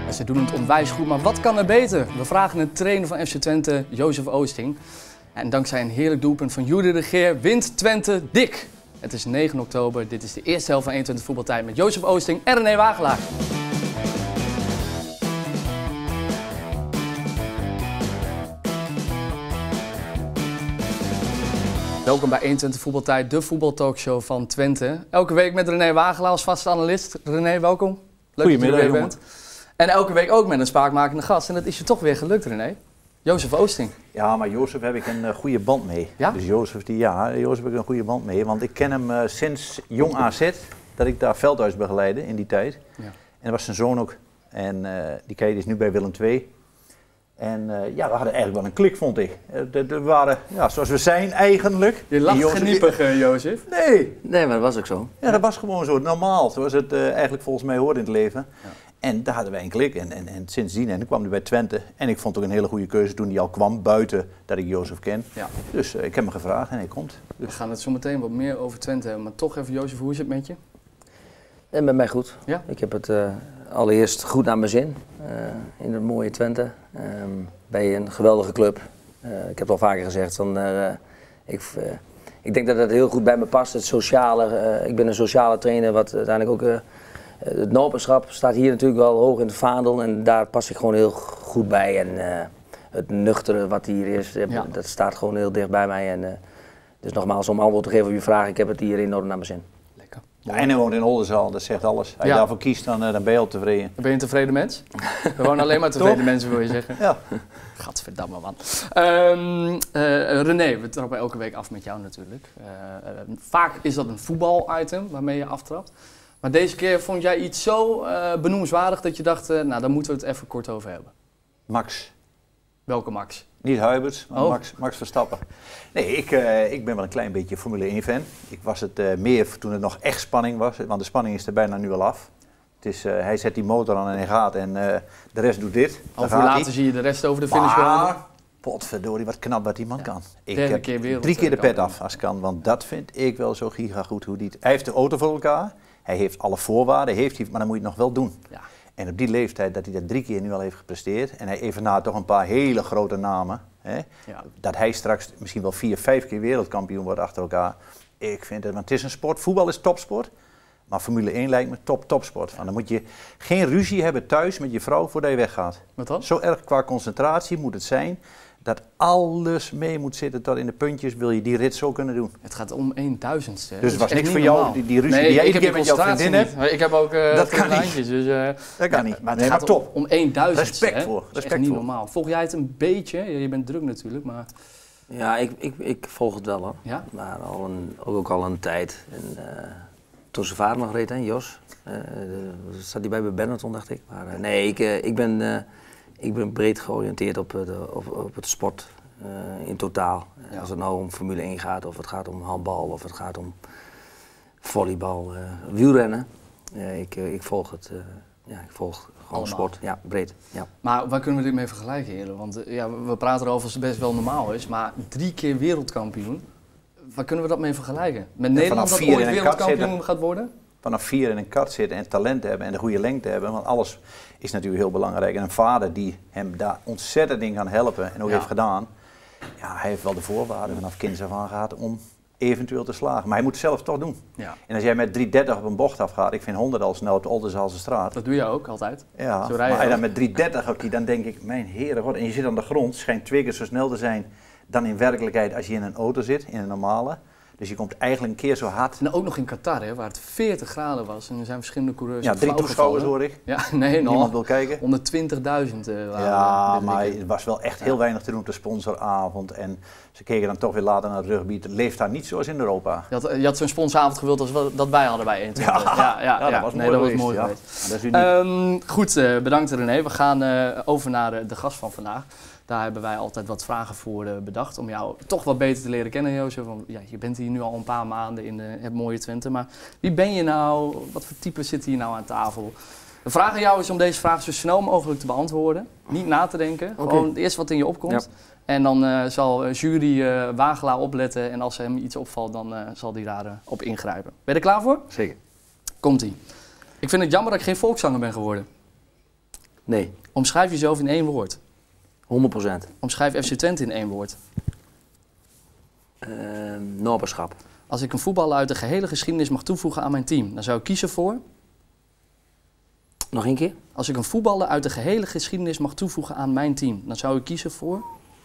Ze doen het onwijs goed, maar wat kan er beter? We vragen een trainer van FC Twente, Jozef Oosting. En dankzij een heerlijk doelpunt van Juri de Geer wint Twente dik. Het is 9 oktober, dit is de eerste helft van 21 voetbaltijd met Jozef Oosting en René Wagelaar. Welkom bij 21 voetbaltijd, de voetbaltalkshow van Twente. Elke week met René Wagelaar als vaste analist. René, welkom. Leuk dat je er weer bent. En elke week ook met een spraakmakende gast. En dat is je toch weer gelukt, René. Jozef Oosting. Ja, maar Jozef heb ik een goede band mee. Ja? Dus Jozef heb ik een goede band mee. Want ik ken hem sinds jong AZ, dat ik daar veldhuis begeleidde in die tijd. Ja. En dat was zijn zoon ook. En die Kees is nu bij Willem II. En we hadden eigenlijk wel een klik, vond ik. We waren, zoals we zijn eigenlijk. Je lacht geniepig, Jozef. Nee, maar dat was ook zo. Ja, dat was gewoon zo normaal, zoals het eigenlijk volgens mij hoort in het leven. Ja. En daar hadden wij een klik en sindsdien, en dan kwam hij bij Twente. En ik vond het ook een hele goede keuze toen hij al kwam, buiten dat ik Jozef ken. Ja. Dus ik heb hem gevraagd en hij komt. Dus. We gaan het zo meteen wat meer over Twente hebben, maar toch even Jozef, hoe is het met je? En met mij goed. Ja? Ik heb het allereerst goed naar mijn zin in het mooie Twente. Bij een geweldige club. Ik heb het al vaker gezegd, ik denk dat het heel goed bij me past, het sociale. Ik ben een sociale trainer, wat uiteindelijk ook... Het nopenschap staat hier natuurlijk wel hoog in het vaandel en daar pas ik gewoon heel goed bij. En het nuchtere wat hier is, dat staat gewoon heel dicht bij mij. En, dus nogmaals, om antwoord te geven op je vraag, ik heb het hier enorm naar mijn zin. Lekker. Ja, en hij woont in Oldenzaal, dat zegt alles. Als je daarvoor kiest, dan ben je al tevreden. Ben je een tevreden mens? We wonen alleen maar tevreden mensen, wil je zeggen. Ja. Gadverdamme, man. René, we trappen elke week af met jou natuurlijk. Vaak is dat een voetbal-item waarmee je aftrapt. Maar deze keer vond jij iets zo benoemenswaardig dat je dacht, daar moeten we het even kort over hebben. Max. Welke Max? Niet Huiberts, maar Max Verstappen. Nee, ik ben wel een klein beetje Formule 1-fan. Ik was het meer toen het nog echt spanning was, want de spanning is er bijna nu al af. Het is, hij zet die motor aan en hij gaat en de rest doet dit. Hoe later zie je de rest over de finish komen? Potverdorie, wat knap wat die man kan. Ik heb 3 keer de pet af als kan, want dat vind ik wel zo gigagoed hoe die... Hij heeft de auto voor elkaar. Hij heeft alle voorwaarden, maar dan moet je het nog wel doen. Ja. En op die leeftijd dat hij dat 3 keer nu al heeft gepresteerd en hij evenaart toch een paar hele grote namen, hè, dat hij straks misschien wel 4, 5 keer wereldkampioen wordt achter elkaar. Ik vind het, want het is een sport, voetbal is topsport, maar Formule 1 lijkt me topsport. Dan moet je geen ruzie hebben thuis met je vrouw voordat je weggaat. Wat dan? Zo erg qua concentratie moet het zijn dat alles mee moet zitten tot in de puntjes, wil je die rit zo kunnen doen. Het gaat om 1000ste. Dus het was niks voor jou, die ruzie die jij iedere keer met jouw vriendin hebt. Ik heb ook dat kan lijntjes, dus dat kan niet. Maar het gaat top. Om 1000ste. Respect voor. Dat is echt niet normaal. Volg jij het een beetje? Je bent druk natuurlijk, maar... Ja, ik volg het wel hoor. Ja? Maar ook al een tijd. En, toen zijn vader nog reed, hè, Jos. Zat hij bij Benetton, dacht ik. Maar nee, ik ben breed georiënteerd op het sport in totaal. Ja. Als het nou om Formule 1 gaat, of het gaat om handbal, of het gaat om volleybal, wielrennen. Ik volg het. Ik volg gewoon sport, breed. Ja. Maar waar kunnen we dit mee vergelijken, heren? Want we praten erover als het best wel normaal is, maar 3 keer wereldkampioen, waar kunnen we dat mee vergelijken? Met Nederland dat ooit wereldkampioen gaat worden? Vanaf 4 in een kat zitten en talent hebben en de goede lengte hebben, want alles is natuurlijk heel belangrijk. En een vader die hem daar ontzettend in kan helpen en ook heeft gedaan, hij heeft wel de voorwaarden vanaf kinds af aan gehad om eventueel te slagen. Maar hij moet het zelf toch doen. Ja. En als jij met 3:30 op een bocht afgaat, ik vind 100 al snel op de Oldenzaal straat. Dat doe je ook altijd. Ja, maar als je dan met 3:30 op die, dan denk ik, mijn heren, en je zit aan de grond, schijnt 2 keer zo snel te zijn dan in werkelijkheid als je in een auto zit, in een normale. Dus je komt eigenlijk een keer zo hard. En ook nog in Qatar, hè, waar het 40 graden was. En er zijn verschillende coureurs. Ja, 3 toeschouwers hoor ik. Ja, nee, niemand wil kijken. 120.000 ja, maar het was wel echt heel weinig te doen op de sponsoravond. En ze keken dan toch weer later naar het rugby. Het leeft daar niet zoals in Europa. Je had zo'n sponsoravond gewild als dat wij hadden bij 21. Ja, dat was mooi geweest. Dat was mooi geweest. Goed, bedankt René. We gaan over naar de gast van vandaag. Daar hebben wij altijd wat vragen voor bedacht om jou toch wat beter te leren kennen, Jozef. Want je bent hier nu al een paar maanden in het mooie Twente, maar wie ben je nou? Wat voor type zit hier nou aan tafel? De vraag aan jou is om deze vraag zo snel mogelijk te beantwoorden. Niet na te denken, gewoon het eerste wat in je opkomt. Ja. En dan zal jury Wagelaar opletten en als hem iets opvalt, dan zal hij daarop ingrijpen. Ben je er klaar voor? Zeker. Komt-ie. Ik vind het jammer dat ik geen volkszanger ben geworden. Nee. Omschrijf jezelf in 1 woord. 100%. Omschrijf FC Twente in 1 woord. Noberschap. Als ik een voetballer uit de gehele geschiedenis mag toevoegen aan mijn team, dan zou ik kiezen voor... Nog 1 keer? Als ik een voetballer uit de gehele geschiedenis mag toevoegen aan mijn team, dan zou ik kiezen voor...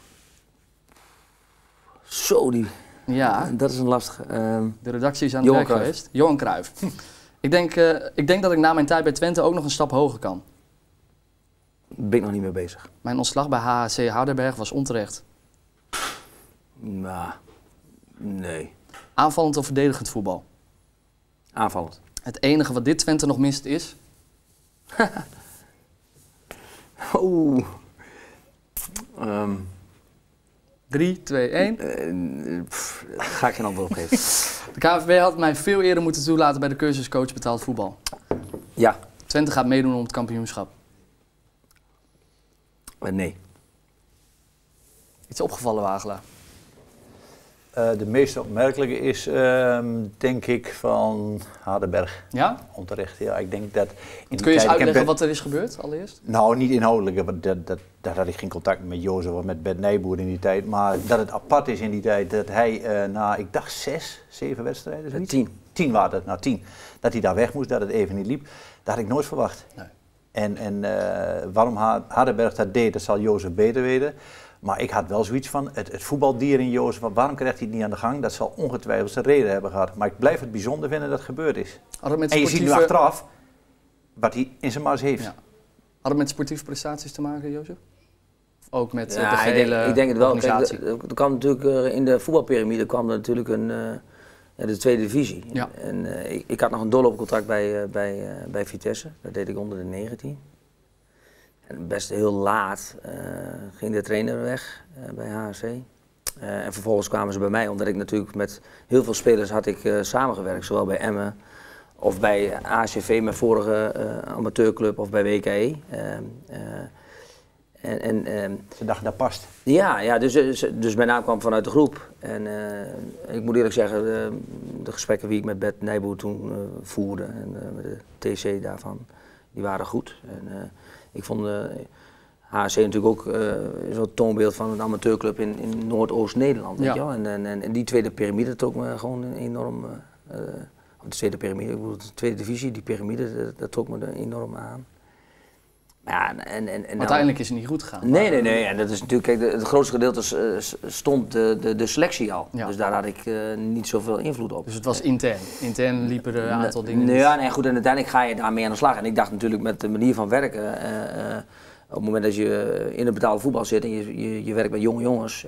Zo, Ja. Dat is een lastige. De redactie is aan het werk geweest. Johan Cruijff. Ik denk dat ik na mijn tijd bij Twente ook nog een stap hoger kan. Ben ik nog niet mee bezig. Mijn ontslag bij HHC Hardenberg was onterecht. Nou, nee. Aanvallend of verdedigend voetbal? Aanvallend. Het enige wat dit Twente nog mist is... Oeh. 3, 2, 1. Ga ik geen antwoord op geven. De KNVB had mij veel eerder moeten toelaten bij de cursus coach betaald voetbal. Ja. Twente gaat meedoen om het kampioenschap. Nee. Iets opgevallen, Wagelaar? De meest opmerkelijke is, denk ik, van Hardenberg. Ja? Onterecht, ja. Ik denk dat... Kun je eens uitleggen wat er is gebeurd, allereerst? Nou, niet inhoudelijk, want daar had ik geen contact met Jozef of met Bert Nijboer in die tijd. Maar dat het apart is in die tijd dat hij na, ik dacht 6, 7 wedstrijden, zoiets? 10. 10 waren het, nou 10. Dat hij daar weg moest, dat het even niet liep. Dat had ik nooit verwacht. Nee. En waarom Hardenberg dat deed, dat zal Jozef beter weten. Maar ik had wel zoiets van, het voetbaldier in Jozef, waarom krijgt hij het niet aan de gang? Dat zal ongetwijfeld zijn reden hebben gehad. Maar ik blijf het bijzonder vinden dat het gebeurd is. En je ziet nu achteraf wat hij in zijn mars heeft. Ja. Had het met sportieve prestaties te maken, Jozef? Ook met de gehele ik denk het wel. organisatie? Kijk, er kwam natuurlijk in de voetbalpyramide kwam er natuurlijk de tweede divisie. Ja. En ik had nog een doorloopcontract bij Vitesse. Dat deed ik onder de 19. En best heel laat ging de trainer weg bij HHC. En vervolgens kwamen ze bij mij, omdat ik natuurlijk met heel veel spelers had ik samengewerkt. Zowel bij Emmen of bij ACV, mijn vorige amateurclub, of bij WKE. Ze dachten dat past. Ja, dus mijn naam kwam vanuit de groep. En ik moet eerlijk zeggen, de gesprekken die ik met Bert Nijboer toen voerde en met de TC daarvan, die waren goed. En, ik vond HC natuurlijk ook zo'n toonbeeld van een amateurclub in Noordoost-Nederland. Ja. Weet je wel? En die tweede piramide trok me gewoon enorm, of de tweede piramide, ik bedoel de tweede divisie, die piramide, dat trok me enorm aan. Ja, maar uiteindelijk is het niet goed gegaan. Nee. En dat is natuurlijk, kijk, het grootste gedeelte stond de selectie al. Ja. Dus daar had ik niet zoveel invloed op. Dus het was intern? Intern liepen er een aantal dingen Nee, goed, en uiteindelijk ga je daarmee aan de slag. En ik dacht natuurlijk met de manier van werken, op het moment dat je in het betaalde voetbal zit en je werkt met jonge jongens,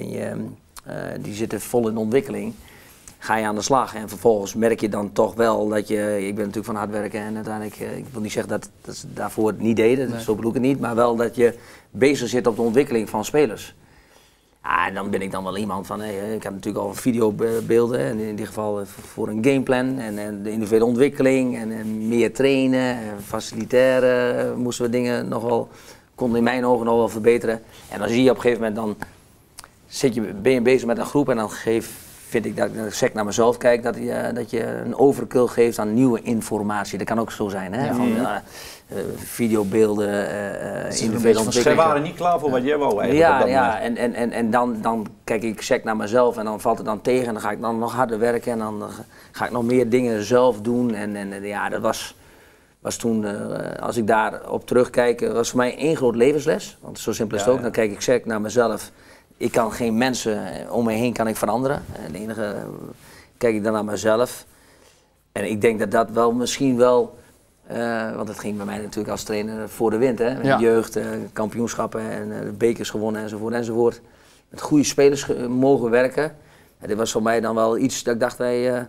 die zitten vol in ontwikkeling, ga je aan de slag. En vervolgens merk je dan toch wel dat ik ben natuurlijk van hard werken en uiteindelijk, ik wil niet zeggen dat ze daarvoor het niet deden, nee. Zo bedoel ik het niet, maar wel dat je bezig zit op de ontwikkeling van spelers. Ja, en dan ben ik dan wel iemand van, ik heb natuurlijk al videobeelden, en in dit geval voor een gameplan en de individuele ontwikkeling en meer trainen, facilitaire moesten we dingen konden in mijn ogen nog wel verbeteren. En dan zie je op een gegeven moment, ben je bezig met een groep en dan vind ik dat ik sec naar mezelf kijk, dat je een overkill geeft aan nieuwe informatie. Dat kan ook zo zijn, hè? Ja. Videobeelden, individuele ontwikkeling. Zij waren niet klaar voor wat jij wou eigenlijk. Ja, en dan kijk ik sec naar mezelf en dan valt het dan tegen en dan ga ik dan nog harder werken en dan ga ik nog meer dingen zelf doen. En ja, dat was toen, als ik daarop terugkijk, was voor mij één groot levensles. Want zo simpel is het ook, dan kijk ik sec naar mezelf. Ik kan geen mensen om me heen kan ik veranderen. Het enige kijk ik dan naar mezelf. En ik denk dat wel misschien wel, want het ging bij mij natuurlijk als trainer voor de wind. Hè? Met jeugd, kampioenschappen en bekers gewonnen enzovoort. Met goede spelers mogen werken. En dit was voor mij dan wel iets dat ik dacht,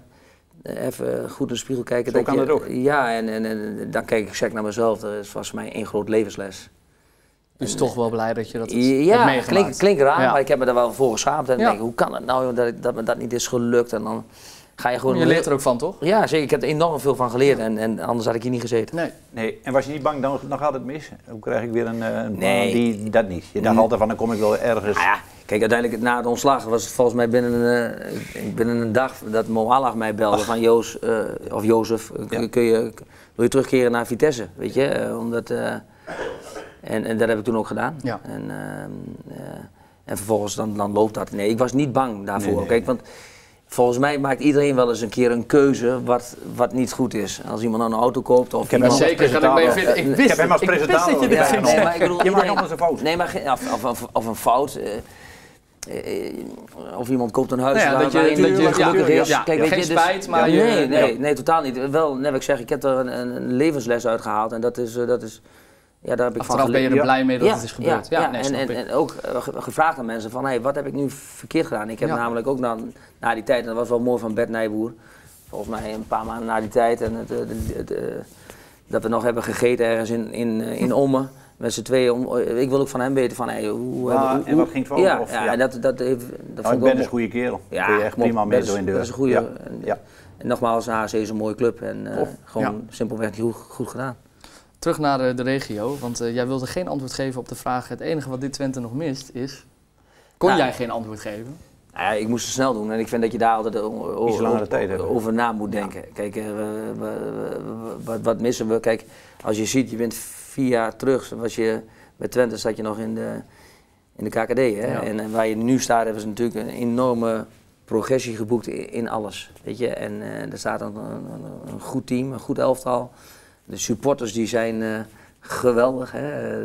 even goed in de spiegel kijken. Zo kan het ook. Ja, en dan kijk ik sec naar mezelf. Dat was voor mij één groot levensles. Dus toch wel blij dat je dat hebt meegemaakt. Klinkt raar, maar ik heb me daar wel voor geschaamd. En denk, hoe kan het nou dat me dat niet is gelukt? En dan ga je gewoon... Je leert er ook van, toch? Ja, zeker. Ik heb er enorm veel van geleerd en anders had ik hier niet gezeten. Nee. En was je niet bang, dan gaat het mis? Hoe krijg ik weer een baan die dat niet? Je dacht altijd van, dan kom ik wel ergens... Nou ja, kijk, uiteindelijk na het ontslag was het volgens mij binnen een dag dat Mo Allah mij belde van Jozef, wil je terugkeren naar Vitesse, weet je? Omdat... En dat heb ik toen ook gedaan. Ja. En vervolgens dan loopt dat. Nee, ik was niet bang daarvoor. Nee. Kijk, want volgens mij maakt iedereen wel eens een keer een keuze wat niet goed is. Als iemand nou een auto koopt of... Ik heb hem als presentator. Ik wist hem als presentator. dat je dit ging zeggen. maar ik bedoel, je maakt nog eens een fout. Nee, maar of een fout. Of iemand koopt een huis Nou ja, waar iemand gelukkig is. Ja, Kijk, weet geen je, dus, spijt, maar nee, totaal niet. Wel, net wat ik zeg, ik heb er een levensles uitgehaald en dat is ja, daar heb ik achteraf van ben je er blij mee dat het is gebeurd. Ja, en ook gevraagd aan mensen van, hey, wat heb ik nu verkeerd gedaan? Ik heb namelijk ook na die tijd, en dat was wel mooi van Bert Nijboer, volgens mij een paar maanden na die tijd, en dat we nog hebben gegeten ergens in Ommen. Met z'n tweeën, ik wil ook van hem weten van, hey, hoe en wat ging het voor? Dat vond ik Ben is een goede kerel. Ja, kun je echt prima mee door in de deur. Dat is een goede. En nogmaals, HC is een mooie club en gewoon simpelweg niet goed gedaan. Terug naar de regio, want jij wilde geen antwoord geven op de vraag. Het enige wat dit Twente nog mist is... Kon jij geen antwoord geven? Ja, ik moest het snel doen en ik vind dat je daar altijd over na moet denken. Ja. Kijk, wat missen we? Kijk, als je ziet, je bent 4 jaar terug, bij Twente zat je nog in de KKD. Hè? Ja. En waar je nu staat, hebben ze natuurlijk een enorme progressie geboekt in alles. Weet je? En er staat een goed team, een goed elftal. De supporters die zijn geweldig. Hè?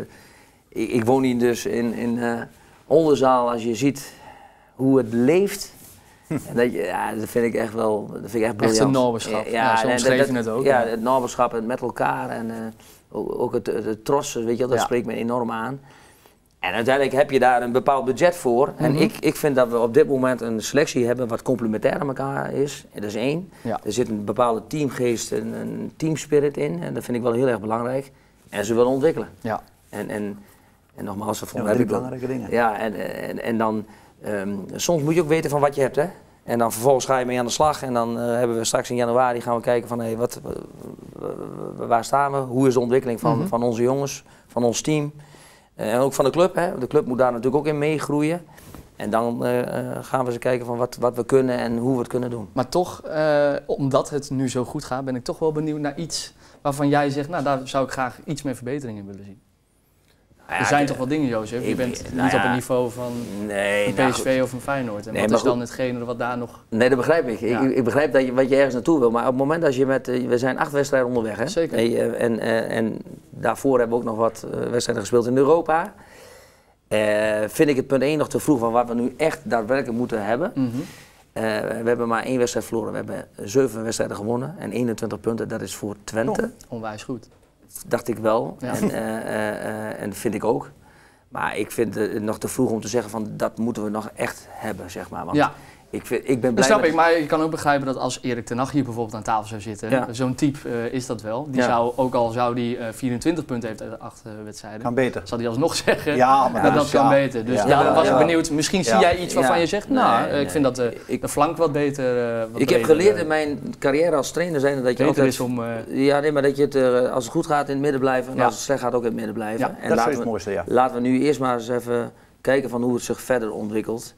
Ik woon hier dus in Oldenzaal, als je ziet hoe het leeft. En dat vind ik echt wel, dat vind ik echt briljant. Echt een naberschap. Ja, zo omschreef je het ook. Ja, het naberschap, het met elkaar en ook het trots, weet je, dat spreekt me enorm aan. En uiteindelijk heb je daar een bepaald budget voor. En ik vind dat we op dit moment een selectie hebben wat complementair aan elkaar is. Dat is 1. Ja. Er zit een bepaalde teamgeest en een teamspirit in. En dat vind ik wel heel erg belangrijk. En ze willen ontwikkelen. Ja. En nogmaals, dat heb ik belangrijke dingen. Ja, en dan soms moet je ook weten van wat je hebt, hè. En dan vervolgens ga je mee aan de slag. En dan hebben we straks in januari gaan we kijken van hey, waar staan we? Hoe is de ontwikkeling van onze jongens, van ons team? En ook van de club. Hè. De club moet daar natuurlijk ook in meegroeien. En dan gaan we eens kijken van wat we kunnen en hoe we het kunnen doen. Maar toch, omdat het nu zo goed gaat, ben ik toch wel benieuwd naar iets waarvan jij zegt, nou daar zou ik graag iets meer verbetering in willen zien. Ja, er zijn toch wel dingen, Jozef? Je bent niet op het niveau van een PSV of een Feyenoord. En wat is dan hetgene wat daar nog... Nee, dat begrijp ik. Ja. Ik begrijp wat je ergens naartoe wil. Maar op het moment dat je we zijn 8 wedstrijden onderweg. Hè? Zeker. En daarvoor hebben we ook nog wat wedstrijden gespeeld in Europa. Vind ik het punt 1 nog te vroeg van wat we nu echt daadwerkelijk moeten hebben. We hebben maar 1 wedstrijd verloren. We hebben 7 wedstrijden gewonnen en 21 punten. Dat is voor Twente. Onwijs goed. Dacht ik wel. Ja. En dat vind ik ook. Maar ik vind het nog te vroeg om te zeggen van dat moeten we nog echt hebben, zeg maar. Want ik ben blij. Dat snap ik, maar je kan ook begrijpen dat als Erik ten Hag hier bijvoorbeeld aan tafel zou zitten, zo'n type is dat wel. Die zou, ook al zou die 24 punten heeft uit 8 wedstrijden, kan beter. Zal die alsnog zeggen maar dat kan beter. Dus was ik benieuwd, misschien zie jij iets waarvan je zegt, ik vind dat de flank wat beter. Ik heb geleerd in mijn carrière als trainer zijn dat je altijd is om... maar dat je het, als het goed gaat in het midden blijven en als het slecht gaat ook in het midden blijven. Ja, en dat is het mooiste, laten we nu eerst maar eens even kijken van hoe het zich verder ontwikkelt.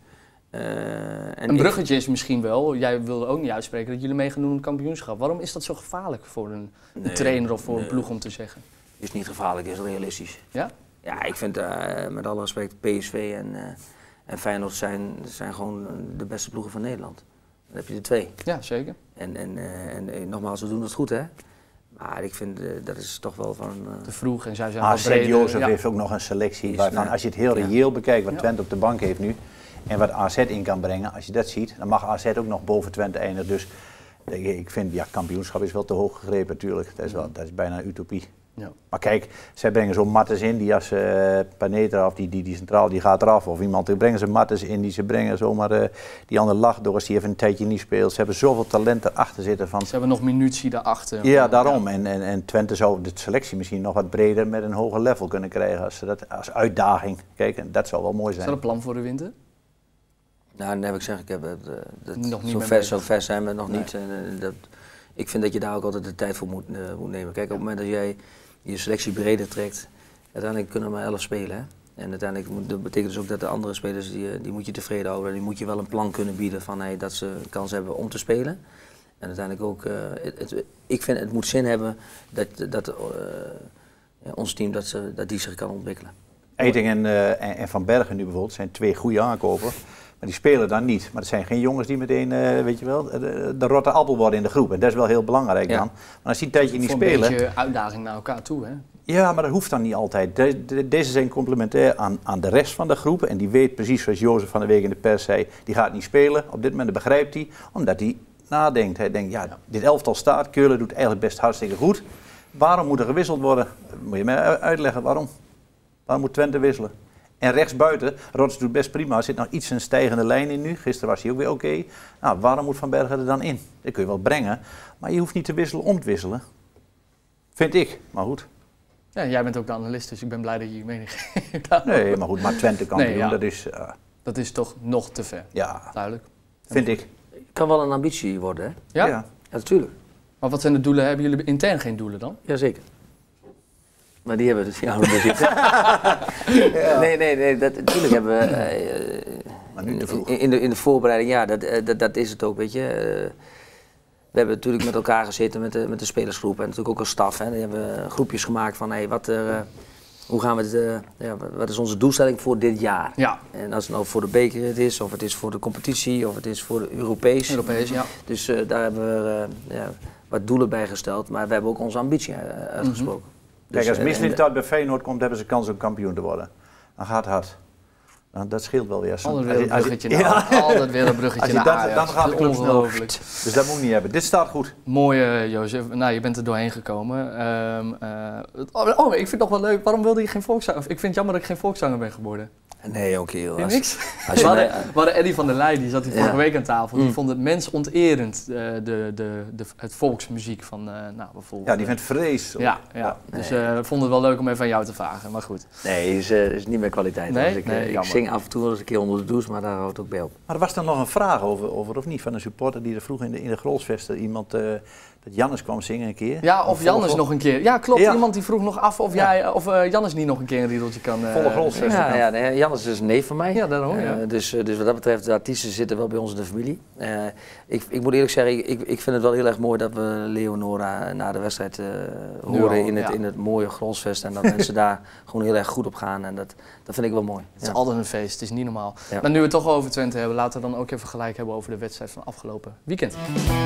Een bruggetje is misschien wel, jij wilde ook niet uitspreken dat jullie mee gaan doen om het kampioenschap. Waarom is dat zo gevaarlijk voor een trainer of voor een ploeg om te zeggen? Is niet gevaarlijk, is realistisch. Ja? Ja, ik vind met alle respect PSV en Feyenoord zijn gewoon de beste ploegen van Nederland. Dan heb je er 2. Ja, zeker. En nogmaals, we doen het goed, hè. Maar ik vind, dat is toch wel van... te vroeg en zij zijn AZ Jozef heeft ook nog een selectie waarvan, als je het heel reëel bekijkt wat Twente op de bank heeft nu en wat AZ in kan brengen, als je dat ziet, dan mag AZ ook nog boven Twente eindigen. Dus ik vind, kampioenschap is wel te hoog gegrepen natuurlijk. Dat is bijna een utopie. Ja. Maar kijk, zij brengen zo Mattes in, die als Panetra of die centraal, die gaat eraf. Of iemand, die brengen ze Mattes in, ze brengen zomaar die andere Lachdoors, die even een tijdje niet speelt. Ze hebben zoveel talent erachter zitten. Ze hebben nog munitie daarachter. Ja, daarom. Ja. En Twente zou de selectie misschien nog wat breder met een hoger level kunnen krijgen als ze dat als uitdaging. Kijk, dat zou wel mooi zijn. Is dat een plan voor de winter? Nou, dan heb ik gezegd, nog niet zo ver zijn we nog niet. Ik vind dat je daar ook altijd de tijd voor moet nemen. Kijk, op het moment dat jij je selectie breder trekt, uiteindelijk kunnen we maar 11 spelen. Hè? En uiteindelijk dat betekent dus ook dat de andere spelers, die moet je tevreden houden. Die moet je wel een plan kunnen bieden van dat ze een kans hebben om te spelen. En uiteindelijk ook, ik vind het moet zin hebben ons team dat die zich kan ontwikkelen. Eiting en Van Bergen nu bijvoorbeeld zijn 2 goede aankopen. Maar die spelen dan niet. Maar het zijn geen jongens die meteen, weet je wel, de rotte appel worden in de groep. En dat is wel heel belangrijk dan. Maar als die een tijdje niet spelen... Een beetje uitdaging naar elkaar toe, hè? Ja, maar dat hoeft dan niet altijd. Deze zijn complementair aan de rest van de groep. En die weet precies, zoals Jozef van de week in de pers zei, die gaat niet spelen. Op dit moment begrijpt hij, omdat hij nadenkt. Hij denkt, ja, dit elftal staat. Keulen doet eigenlijk best hartstikke goed. Waarom moet er gewisseld worden? Moet je mij uitleggen waarom? Waarom moet Twente wisselen? En rechtsbuiten, Rots doet best prima, er zit nog iets een stijgende lijn in nu. Gisteren was hij ook weer oké. Nou, waarom moet Van Bergen er dan in? Dat kun je wel brengen, maar je hoeft niet te wisselen om te wisselen. Vind ik, maar goed. Ja, jij bent ook de analist, dus ik ben blij dat je je mening geeft. Nee, maar goed, maar Twente kampioen, dat is... Dat is toch nog te ver. Ja, duidelijk. Vind ik. Het kan wel een ambitie worden, hè? Ja? Ja, natuurlijk. Maar wat zijn de doelen? Hebben jullie intern geen doelen dan? Jazeker. Maar die hebben we dus Nee, natuurlijk hebben we... maar nu te vroeg. In de voorbereiding, ja, dat is het ook, weet je. We hebben natuurlijk met elkaar gezeten met de spelersgroep en natuurlijk ook als staf. Hè. Die hebben groepjes gemaakt van, hey, hoe gaan we het, wat is onze doelstelling voor dit jaar? Ja. En als het nou voor de beker het is, of het is voor de competitie, of het is voor de Europees. Ja. Dus daar hebben we wat doelen bij gesteld, maar we hebben ook onze ambitie uitgesproken. Kijk, als Mislintat bij Feyenoord komt, hebben ze kans om kampioen te worden. Dan gaat het hard. Dat scheelt wel weer. Altijd weer een bruggetje naar dan gaat het ongelooflijk. Dus dat moet ik niet hebben. Dit staat goed. Mooi, Jozef. Nou, je bent er doorheen gekomen. Ik vind het nog wel leuk. Waarom wilde je geen volkszanger? Ik vind het jammer dat ik geen volkszanger ben geworden. Nee, ook heel. Niks? We hadden Eddy van der Leij, die zat hier vorige week aan tafel. Die vond het mensonterend, het volksmuziek van bijvoorbeeld. Ja, die vindt vrees. Ja. Dus we vonden het wel leuk om even aan jou te vragen, maar goed. Nee, is niet meer kwaliteit. Nee? Ik zing af en toe wel eens een keer onder de douche, maar daar houdt het ook bij op. Maar er was dan nog een vraag over of niet, van een supporter die er vroeg in de Grolsvesten iemand... dat Jannes kwam zingen een keer. Ja, of Jannes nog een keer. Ja, klopt. Ja. Iemand die vroeg nog af of Jannes niet nog een keer een riedeltje kan... Volle Grolsvesten. Ja, Jannes is een neef van mij. Ja, daarom. Dus wat dat betreft, de artiesten zitten wel bij ons in de familie. Ik moet eerlijk zeggen, ik vind het wel heel erg mooi dat we Leonora na de wedstrijd horen in het mooie Grolsvest. En dat mensen daar gewoon heel erg goed op gaan. En dat vind ik wel mooi. Het is altijd een feest, het is niet normaal. Ja. Maar nu we het toch over Twente hebben, laten we dan ook even gelijk hebben over de wedstrijd van afgelopen weekend.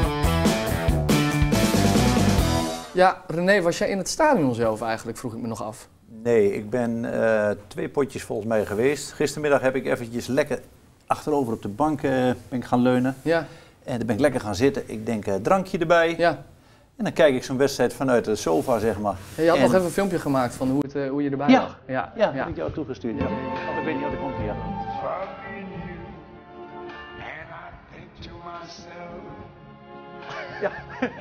Ja, René, was jij in het stadion zelf eigenlijk, vroeg ik me nog af. Nee, ik ben 2 potjes volgens mij geweest. Gistermiddag heb ik eventjes lekker achterover op de bank ben ik gaan leunen. Ja. En dan ben ik lekker gaan zitten. Ik denk, drankje erbij. Ja. En dan kijk ik zo'n wedstrijd vanuit de sofa, zeg maar. Ja, je had nog even een filmpje gemaakt van hoe je erbij lag. Ja, heb ik jou toegestuurd. Ja. Want ik weet niet wat er komt hier. Ja.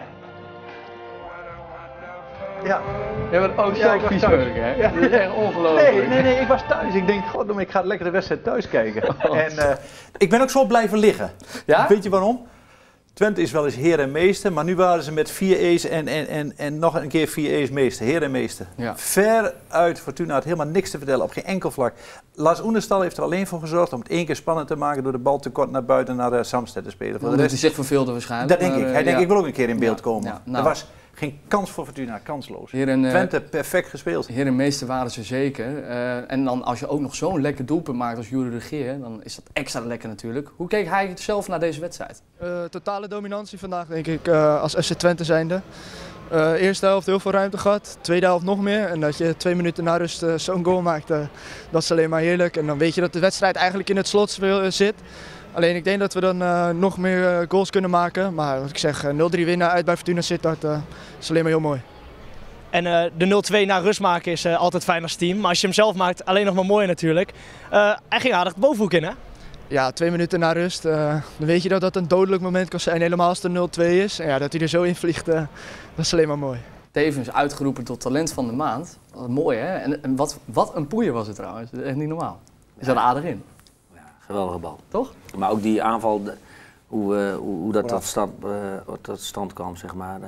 Ja. Je bent ook zo kieskeurig, hè? Ja. Dat is echt ongelooflijk. Nee, ik was thuis. Ik denk, god, ik ga lekker de wedstrijd thuis kijken. En ik ben ook zo blijven liggen. Ja? Weet je waarom? Twente is wel eens heer en meester, maar nu waren ze met 4 E's en nog een keer 4 E's meester, heer en meester. Ja. Ver uit, Fortuna had helemaal niks te vertellen, op geen enkel vlak. Lars Oenerstal heeft er alleen voor gezorgd om het 1 keer spannend te maken door de bal te kort naar buiten naar Samsted te spelen. Voor de rest... hij zich verveelde waarschijnlijk. Dat denk ik. Hij denkt, ik wil ook een keer in beeld komen. Ja, nou. Er was geen kans voor Fortuna, kansloos. Twente perfect gespeeld. Heer en meester waren ze zeker. En dan als je ook nog zo'n lekker doelpunt maakt als Jure de Geer, dan is dat extra lekker natuurlijk. Hoe keek hij zelf naar deze wedstrijd? Totale dominantie vandaag, denk ik, als FC Twente zijnde. Eerste helft heel veel ruimte gehad, tweede helft nog meer. En dat je 2 minuten na rust zo'n goal maakt, dat is alleen maar heerlijk. En dan weet je dat de wedstrijd eigenlijk in het slot zit. Alleen ik denk dat we dan nog meer goals kunnen maken. Maar wat ik zeg, 0-3 winnen uit bij Fortuna Sittard, is alleen maar heel mooi. En de 0-2 na rust maken is altijd fijn als team. Maar als je hem zelf maakt, alleen nog maar mooier natuurlijk. Hij ging aardig de bovenhoek in, hè? Ja, 2 minuten na rust. Dan weet je dat dat een dodelijk moment kan zijn, helemaal als het 0-2 is. En ja, dat hij er zo in vliegt, dat is alleen maar mooi. Tevens uitgeroepen tot talent van de maand. Mooi, hè? En wat een poeier was het trouwens. Echt niet normaal. Is dat aardig in? Geweldige bal. Toch? Maar ook die aanval, hoe dat tot stand kwam, zeg maar,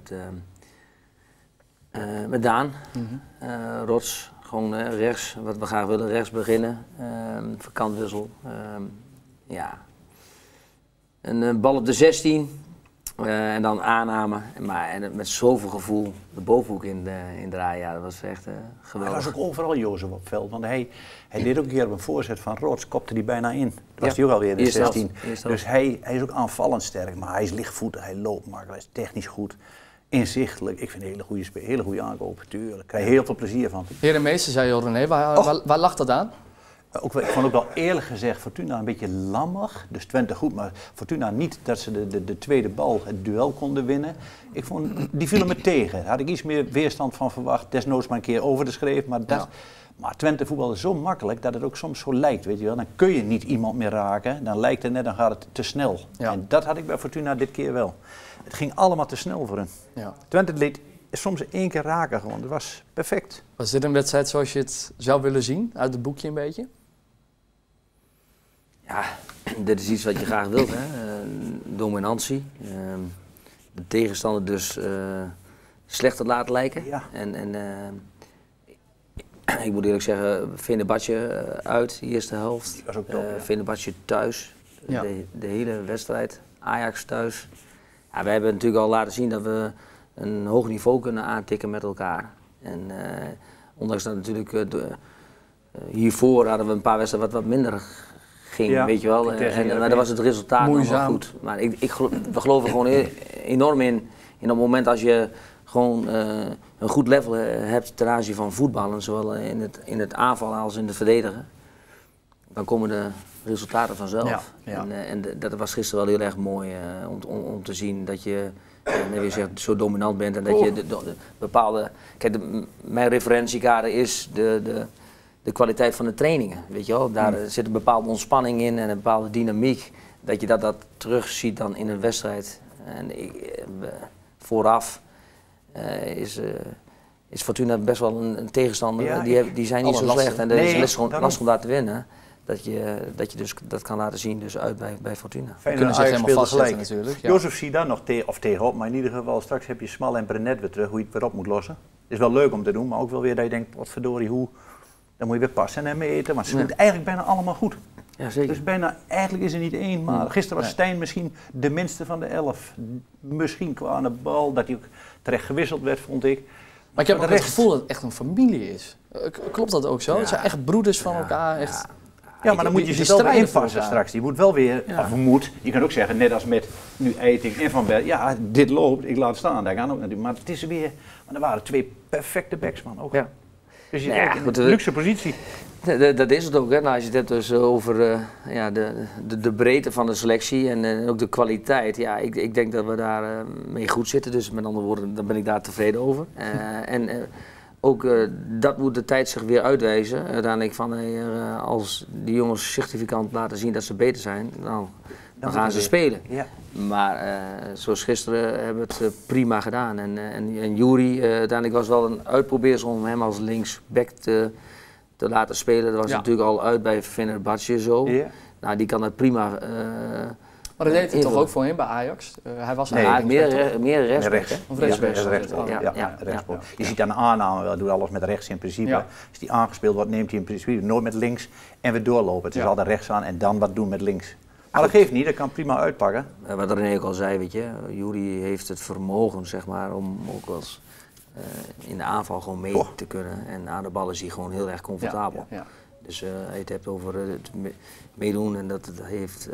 met Daan. Rots, gewoon rechts, wat we graag willen, rechts beginnen. Verkantwissel. Ja. Een bal op de 16. En dan aanname. En met zoveel gevoel de bovenhoek in draaien. Ja, dat was echt geweldig. Hij was ook overal Jozef op veld. Want hij deed ook een keer op een voorzet van Rots, kopte die bijna in. Toen was hij ook alweer in de 16. Dus hij is ook aanvallend sterk. Maar hij is lichtvoetig, hij loopt makkelijk, hij is technisch goed. Inzichtelijk. Ik vind een hele goede aankoop. Tuurlijk. Ik krijg heel veel plezier van. Heer en meester, zei je René. Waar lag dat aan? Ik vond ook wel eerlijk gezegd Fortuna een beetje lammig. Dus Twente goed, maar Fortuna niet dat ze de tweede bal, het duel konden winnen. Ik vond, die vielen me tegen. Daar had ik iets meer weerstand van verwacht. Desnoods maar een keer over te schreven. Maar Twente voetbal is zo makkelijk dat het ook soms zo lijkt. Weet je wel. Dan kun je niet iemand meer raken. Dan lijkt het net, dan gaat het te snel. Ja. En dat had ik bij Fortuna dit keer wel. Het ging allemaal te snel voor hen. Ja. Twente liet soms 1 keer raken gewoon. Het was perfect. Was dit een wedstrijd zoals je het zou willen zien? Uit het boekje een beetje? Ja, dit is iets wat je graag wilt, hè. Dominantie. De tegenstander dus slechter laten lijken. Ja. Ik moet eerlijk zeggen, Fenerbahce uit, de eerste helft. Die was ook top, Fenerbahce thuis, ja. De hele wedstrijd. Ajax thuis. Ja, we hebben natuurlijk al laten zien dat we een hoog niveau kunnen aantikken met elkaar. En ondanks dat natuurlijk hiervoor hadden we een paar wedstrijden wat minder ging, ja, weet je wel. Maar dan was het resultaat nog wel goed. Maar we geloven gewoon enorm in op het moment als je gewoon een goed level hebt ten aanzien van voetballen, zowel in het aanvallen als in het verdedigen. Dan komen de resultaten vanzelf. Ja, ja. En dat was gisteren wel heel erg mooi om te zien dat je net weer zegt, zo dominant bent en dat je de bepaalde... Kijk, mijn referentiekader is de kwaliteit van de trainingen, weet je wel. Daar zit een bepaalde ontspanning in en een bepaalde dynamiek. Dat je dat terug ziet dan in een wedstrijd. En vooraf is Fortuna best wel een tegenstander. Ja, die zijn niet zo slecht en het is lastig om daar te winnen. Dat je dus dat kan laten zien dus uit bij Fortuna. We kunnen zich helemaal vastzetten natuurlijk. Ja. Jozef zie daar nog tegenop, maar in ieder geval straks heb je Smal en Brenet weer terug, hoe je het weer op moet lossen. Het is wel leuk om te doen, maar ook wel weer dat je denkt, wat verdorie, dan moet je weer passen en meten, want ze doen het eigenlijk bijna allemaal goed. Ja, zeker. Dus eigenlijk is er niet één, maar gisteren was Stijn misschien de minste van de 11. Misschien qua aan de bal, dat hij ook terecht gewisseld werd, vond ik. Maar ik heb ook het gevoel dat het echt een familie is. Klopt dat ook zo? Ja. Het zijn echt broeders van elkaar. Echt. Ja, maar dan moet je ze wel weer inpassen straks. Die moet wel weer, je kan ook zeggen, net als met nu Eiting en Van Berg, ja, dit loopt, ik laat staan, daar gaan ook natuurlijk. Maar het is weer, maar er waren 2 perfecte backs, man, ook. Ja. Dus je hebt een luxe positie. Dat is het ook, hè. Nou, als je het hebt dus over de breedte van de selectie en ook de kwaliteit. Ja, ik denk dat we daar mee goed zitten, dus met andere woorden, dan ben ik daar tevreden over. Ook dat moet de tijd zich weer uitwijzen. Uiteindelijk als die jongens significant laten zien dat ze beter zijn, dan gaan ze spelen. Ja. Maar zoals gisteren hebben we het prima gedaan. En Juri, uiteindelijk was wel een uitprobeersel om hem als linksback te laten spelen. Dat was natuurlijk al uit bij Fenerbahce zo. Ja. Nou, die kan het prima. Maar dat deed hij toch ook voor hem bij Ajax? Hij was meer rechtsback. Of rechtsback. Ja. Je ziet aan de aanname wel, doet alles met rechts in principe. Ja. Als die aangespeeld wordt, neemt hij in principe nooit met links en weer doorlopen. Het is altijd rechts aan en dan wat doen met links. Maar dat geeft niet, dat kan prima uitpakken. Wat René ook al zei, weet je, Juri heeft het vermogen, zeg maar, om ook wel eens in de aanval gewoon mee te kunnen. En aan de bal is hij gewoon heel erg comfortabel. Ja. Dus hij het hebt over het meedoen en dat heeft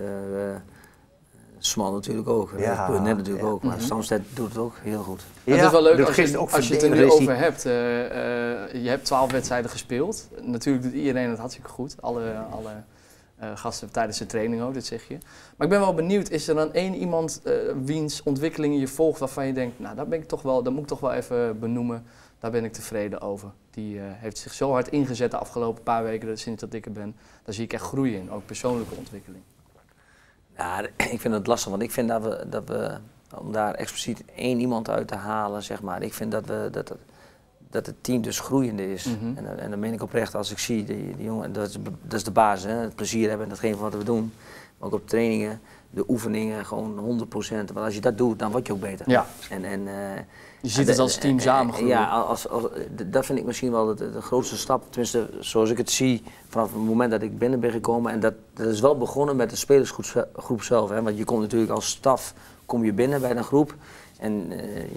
Smal natuurlijk ook. Net natuurlijk ook, maar Stamstedt doet het ook heel goed. Ja, het is wel leuk als je het er nu over hebt. Je hebt 12 wedstrijden gespeeld. Natuurlijk doet iedereen het hartstikke goed. Alle gasten tijdens de training ook, dat zeg je. Maar ik ben wel benieuwd, is er dan één iemand wiens ontwikkelingen je volgt waarvan je denkt, nou dat moet ik toch wel even benoemen, daar ben ik tevreden over. Die heeft zich zo hard ingezet de afgelopen paar weken sinds dat ik er ben. Daar zie ik echt groei in, ook persoonlijke ontwikkeling. Ja, ik vind het lastig, want ik vind dat we om daar expliciet één iemand uit te halen, zeg maar, ik vind dat het team dus groeiende is. En dan meen ik oprecht als ik zie, die jongen, dat is de basis, hè? Het plezier hebben en datgene wat we doen. Maar ook op trainingen, de oefeningen, gewoon 100%. Want als je dat doet, dan word je ook beter. Ja. Je ziet het als team samen groeien. Ja, dat vind ik misschien wel de grootste stap. Tenminste, zoals ik het zie vanaf het moment dat ik binnen ben gekomen. En dat is wel begonnen met de spelersgroep zelf. Hè? Want je komt natuurlijk als staf, kom je binnen bij een groep. En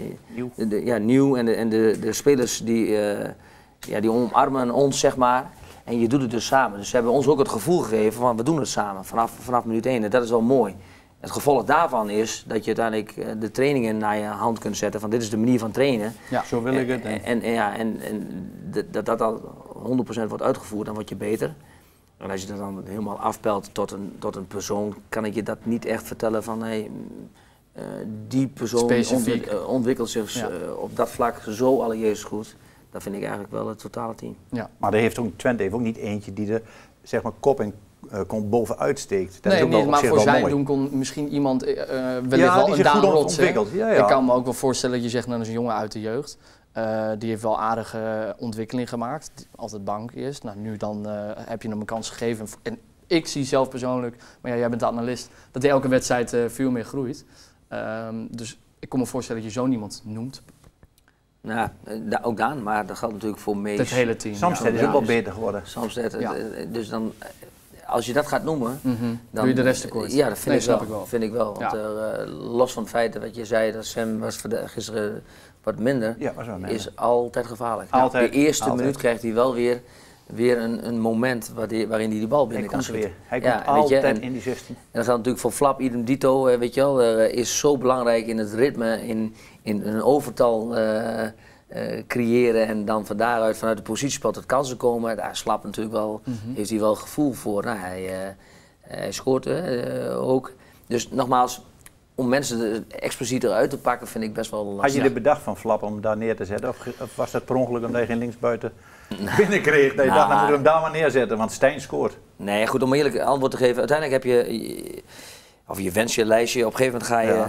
nieuw. En de spelers die omarmen ons, zeg maar. En je doet het dus samen. Dus ze hebben ons ook het gevoel gegeven van we doen het samen vanaf minuut 1. En dat is wel mooi. Het gevolg daarvan is dat je uiteindelijk de trainingen naar je hand kunt zetten. Van dit is de manier van trainen. Ja, zo wil ik het. En dat al 100% wordt uitgevoerd, dan word je beter. En als je dat dan helemaal afpelt tot een persoon, kan ik je dat niet echt vertellen van die persoon ontwikkelt zich op dat vlak zo allerjezus goed. Dat vind ik eigenlijk wel het totale team. Ja. Maar Twente heeft ook niet eentje die er zeg maar kop en kont bovenuit steekt. Dat is ook maar voor zijn doen kon misschien iemand wellicht wel een Daan Rots. Ik kan me ook wel voorstellen dat je zegt, nou, dat is een jongen uit de jeugd. Die heeft wel aardige ontwikkeling gemaakt, altijd bang is. Nou, nu dan heb je hem een kans gegeven. En ik zie zelf persoonlijk, maar jij bent de analist, dat hij elke wedstrijd veel meer groeit. Dus ik kan me voorstellen dat je zo'n iemand noemt. Nou, ook Daan, maar dat geldt natuurlijk voor Mees. Het hele team. Samsted is ook wel beter geworden. Samsted, dus dan, als je dat gaat noemen, dan doe je de rest tekort. Ja, dat vind ik wel. Want los van het feit dat je zei dat Sam was gisteren wat minder, is altijd gevaarlijk. Altijd, de eerste minuut krijgt hij wel weer een moment waarin hij die bal binnen kan schieten. Hij komt altijd in die 16. En dat geldt natuurlijk voor Flap, idem dito, weet je wel. Is zo belangrijk in het ritme, in een overtal creëren en dan van daaruit vanuit de positiespel tot kansen komen. Daar Slap natuurlijk wel, heeft hij wel gevoel voor. Nou, hij scoort ook. Dus nogmaals, om mensen expliciet eruit te pakken vind ik best wel lastig. Had je de bedacht van Flap om daar neer te zetten? Of was dat per ongeluk omdat je geen linksbuiten binnenkreeg? Dat je dacht, dan moeten we hem daar maar neerzetten, want Stijn scoort. Nee, goed, om eerlijk antwoord te geven. Uiteindelijk heb je wens je lijstje. Op een gegeven moment ga je...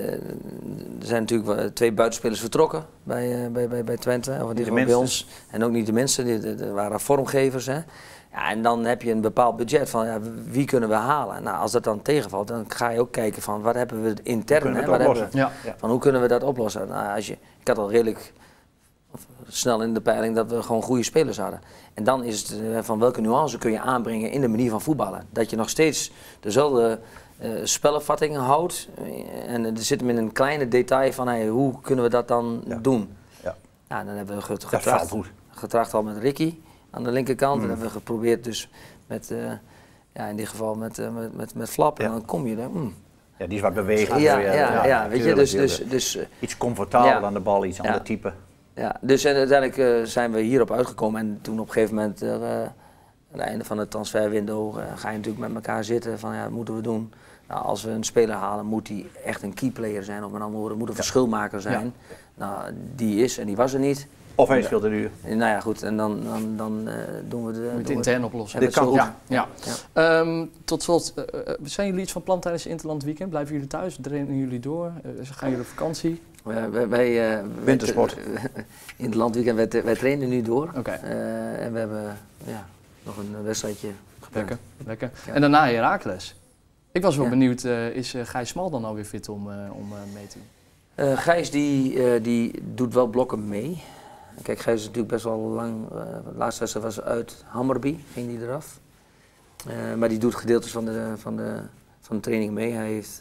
er zijn natuurlijk 2 buitenspelers vertrokken bij Twente. Of die bij ons. En ook niet de minste, er waren vormgevers. Hè. Ja, en dan heb je een bepaald budget van wie kunnen we halen. Nou, als dat dan tegenvalt, dan ga je ook kijken van wat hebben we intern. Van hoe kunnen we dat oplossen. Nou, ik had al redelijk snel in de peiling dat we gewoon goede spelers hadden. En dan is het van welke nuance kun je aanbrengen in de manier van voetballen. Dat je nog steeds dezelfde spellenvattingen houdt. En er zit hem in een kleine detail van hoe kunnen we dat dan doen. Ja. Nou, dan hebben we getracht al met Ricky aan de linkerkant. En hebben we geprobeerd dus met, in dit geval met Flap. En dan kom je er. Ja, die is wat bewegend. Weet je, dus iets comfortabeler aan de bal, iets ander type. Ja, dus en uiteindelijk zijn we hierop uitgekomen en toen op een gegeven moment, aan het einde van het transferwindow, ga je natuurlijk met elkaar zitten van wat moeten we doen. Nou, als we een speler halen, moet die echt een keyplayer zijn, of met andere woorden, moet een verschilmaker zijn. Ja. Nou, die is en die was er niet. Of hij is veel te duur. Nou ja, goed, en dan doen we de... Moet intern oplossen. Dit kan goed. Ja. Tot slot, zijn jullie iets van plan tijdens het Interland Weekend? Blijven jullie thuis? Trainen jullie door? Gaan jullie op vakantie? Wintersport. In het landweekend, wij trainen nu door. Okay. En we hebben nog een wedstrijdje gepland. Lekker. Ja. En daarna Heracles. Ik was wel benieuwd, is Gijs Smal dan alweer fit om mee te doen? Gijs die doet wel blokken mee. Kijk, Gijs is natuurlijk best wel lang, de laatste wedstrijd was uit Hammarby, ging die eraf. Maar die doet gedeeltes van de training mee. Hij heeft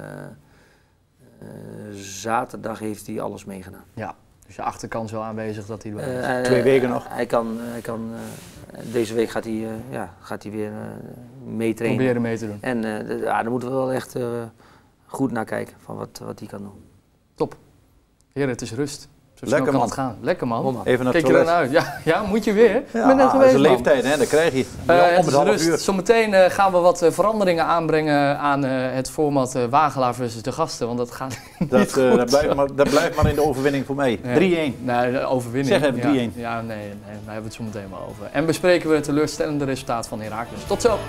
zaterdag heeft hij alles meegedaan. Ja, dus je achterkant is wel aanwezig dat hij er 2 weken nog. Hij kan deze week gaat hij weer meetrainen. Proberen mee te doen. En daar moeten we wel echt goed naar kijken van wat hij kan doen. Top. Heren, het is rust. Zo lekker kan het gaan. Lekker man. Even naar kijk je ernaar uit. Ja, moet je weer. Ja, dat is een leeftijd, hè? Dat krijg je. Het is rust. Zometeen gaan we wat veranderingen aanbrengen aan het format Wagelaar versus de gasten. Want dat gaat dat blijft maar in de overwinning voor mij. 3-1. Nee, de overwinning. Zeg even 3-1. Ja, nee, daar hebben we het zo meteen wel over. En bespreken we het teleurstellende resultaat van Heracles. Tot zo.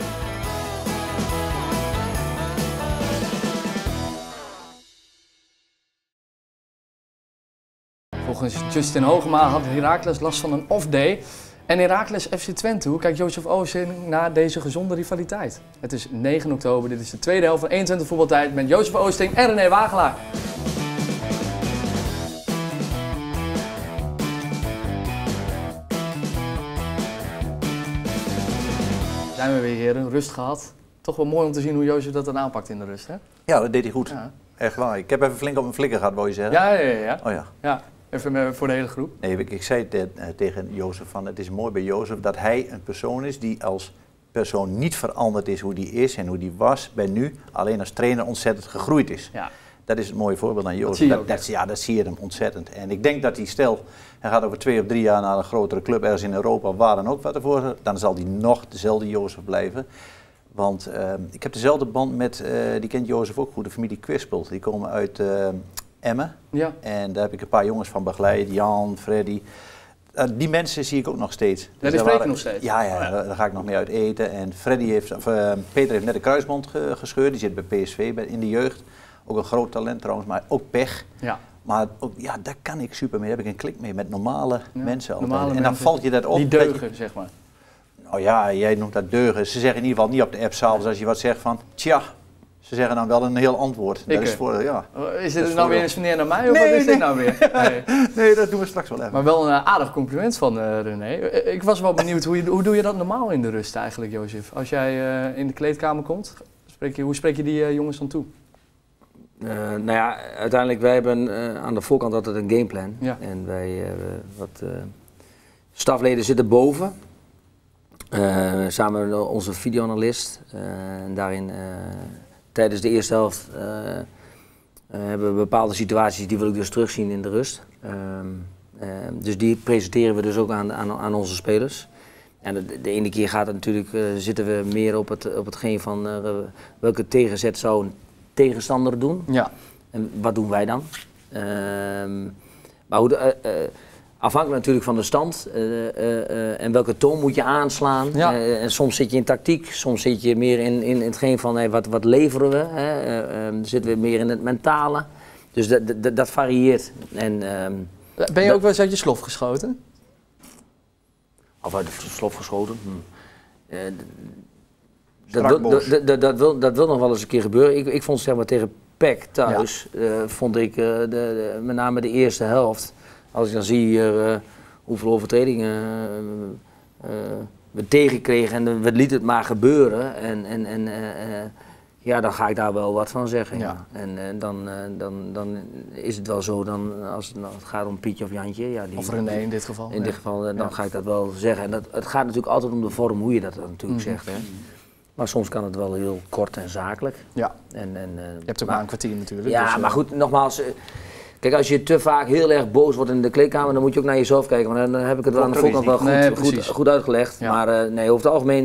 Volgens Justin Hogema had Heracles last van een off-day. En Heracles FC Twente, hoe kijkt Jozef Oosting naar deze gezonde rivaliteit? Het is 9 oktober, dit is de tweede helft van 21 voetbaltijd met Jozef Oosting en René Wagelaar. Zijn we weer heren, rust gehad. Toch wel mooi om te zien hoe Jozef dat dan aanpakt in de rust, hè? Ja, dat deed hij goed. Ja. Echt waar. Ik heb even flink op mijn flikker gehad, wou je zeggen? Ja. Oh ja. Ja, even voor de hele groep. Nee, ik zei tegen Jozef van, het is mooi bij Jozef dat hij een persoon is die als persoon niet veranderd is hoe die is en hoe die was bij nu, alleen als trainer ontzettend gegroeid is. Ja. Dat is het mooie voorbeeld aan Jozef. Dat zie je hem ontzettend. En ik denk dat hij, stel, hij gaat over 2 of 3 jaar naar een grotere club ergens in Europa, waar dan ook wat ervoor, dan zal hij nog dezelfde Jozef blijven. Want ik heb dezelfde band met, die kent Jozef ook goed, de familie Quispelt. Die komen uit Emmen. Ja. En daar heb ik een paar jongens van begeleid, Jan, Freddy. Die mensen zie ik ook nog steeds. Ja, die spreken nog steeds? Ja, daar ga ik nog mee uit eten. En Peter heeft net een kruisband gescheurd, die zit bij PSV in de jeugd. Ook een groot talent trouwens, maar ook pech. Ja. Maar ook, ja, daar kan ik super mee, daar heb ik een klik mee met normale mensen altijd. En dan valt je dat op. Die deugen, zeg maar. Nou ja, jij noemt dat deugen. Ze zeggen in ieder geval niet op de app s'avonds als je wat zegt van, tja. Ze zeggen dan wel een heel antwoord. Dat is voor, ja. Is dit nou weer een sneer naar mij of wat is dit nou weer? Nee, dat doen we straks wel even. Maar wel een aardig compliment van René. Ik was wel benieuwd, hoe doe je dat normaal in de rust eigenlijk, Jozef? Als jij in de kleedkamer komt, hoe spreek je die jongens dan toe? Nou ja, uiteindelijk, wij hebben aan de voorkant altijd een gameplan. Ja. En wij, stafleden zitten boven. Samen met onze videoanalist. En daarin, tijdens de eerste helft, hebben we bepaalde situaties die wil ik dus terugzien in de rust. Dus die presenteren we dus ook aan onze spelers. En de ene keer gaat het natuurlijk, zitten we meer op hetgeen van welke tegenzet zou een tegenstander doen. Ja. En wat doen wij dan? Maar hoe afhankelijk natuurlijk van de stand en welke toon moet je aanslaan. Ja. En soms zit je in tactiek, soms zit je meer in hetgeen van hey, wat leveren we. Zitten we meer in het mentale. Dus dat varieert. En, ben je ook wel eens uit je slof geschoten? Of uit de slof geschoten? Dat wil nog wel eens een keer gebeuren. Ik vond zeg maar tegen PEC thuis, vond ik met name de eerste helft. Als ik dan zie hier hoeveel overtredingen we tegenkregen en we lieten het maar gebeuren. Ja, dan ga ik daar wel wat van zeggen. Ja. En dan is het wel zo, als het gaat om Pietje of Jantje. Ja, of René in dit geval. In dit geval, dan ga ik dat wel zeggen. En het gaat natuurlijk altijd om de vorm, hoe je dat natuurlijk zegt. Hè. Maar soms kan het wel heel kort en zakelijk. Ja. Je hebt ook maar een kwartier natuurlijk. Ja, dus, maar goed, nogmaals. Kijk, als je te vaak heel erg boos wordt in de kleedkamer, dan moet je ook naar jezelf kijken. Want dan heb ik het wel aan de voorkant wel goed uitgelegd. Ja. Maar nee, over het algemeen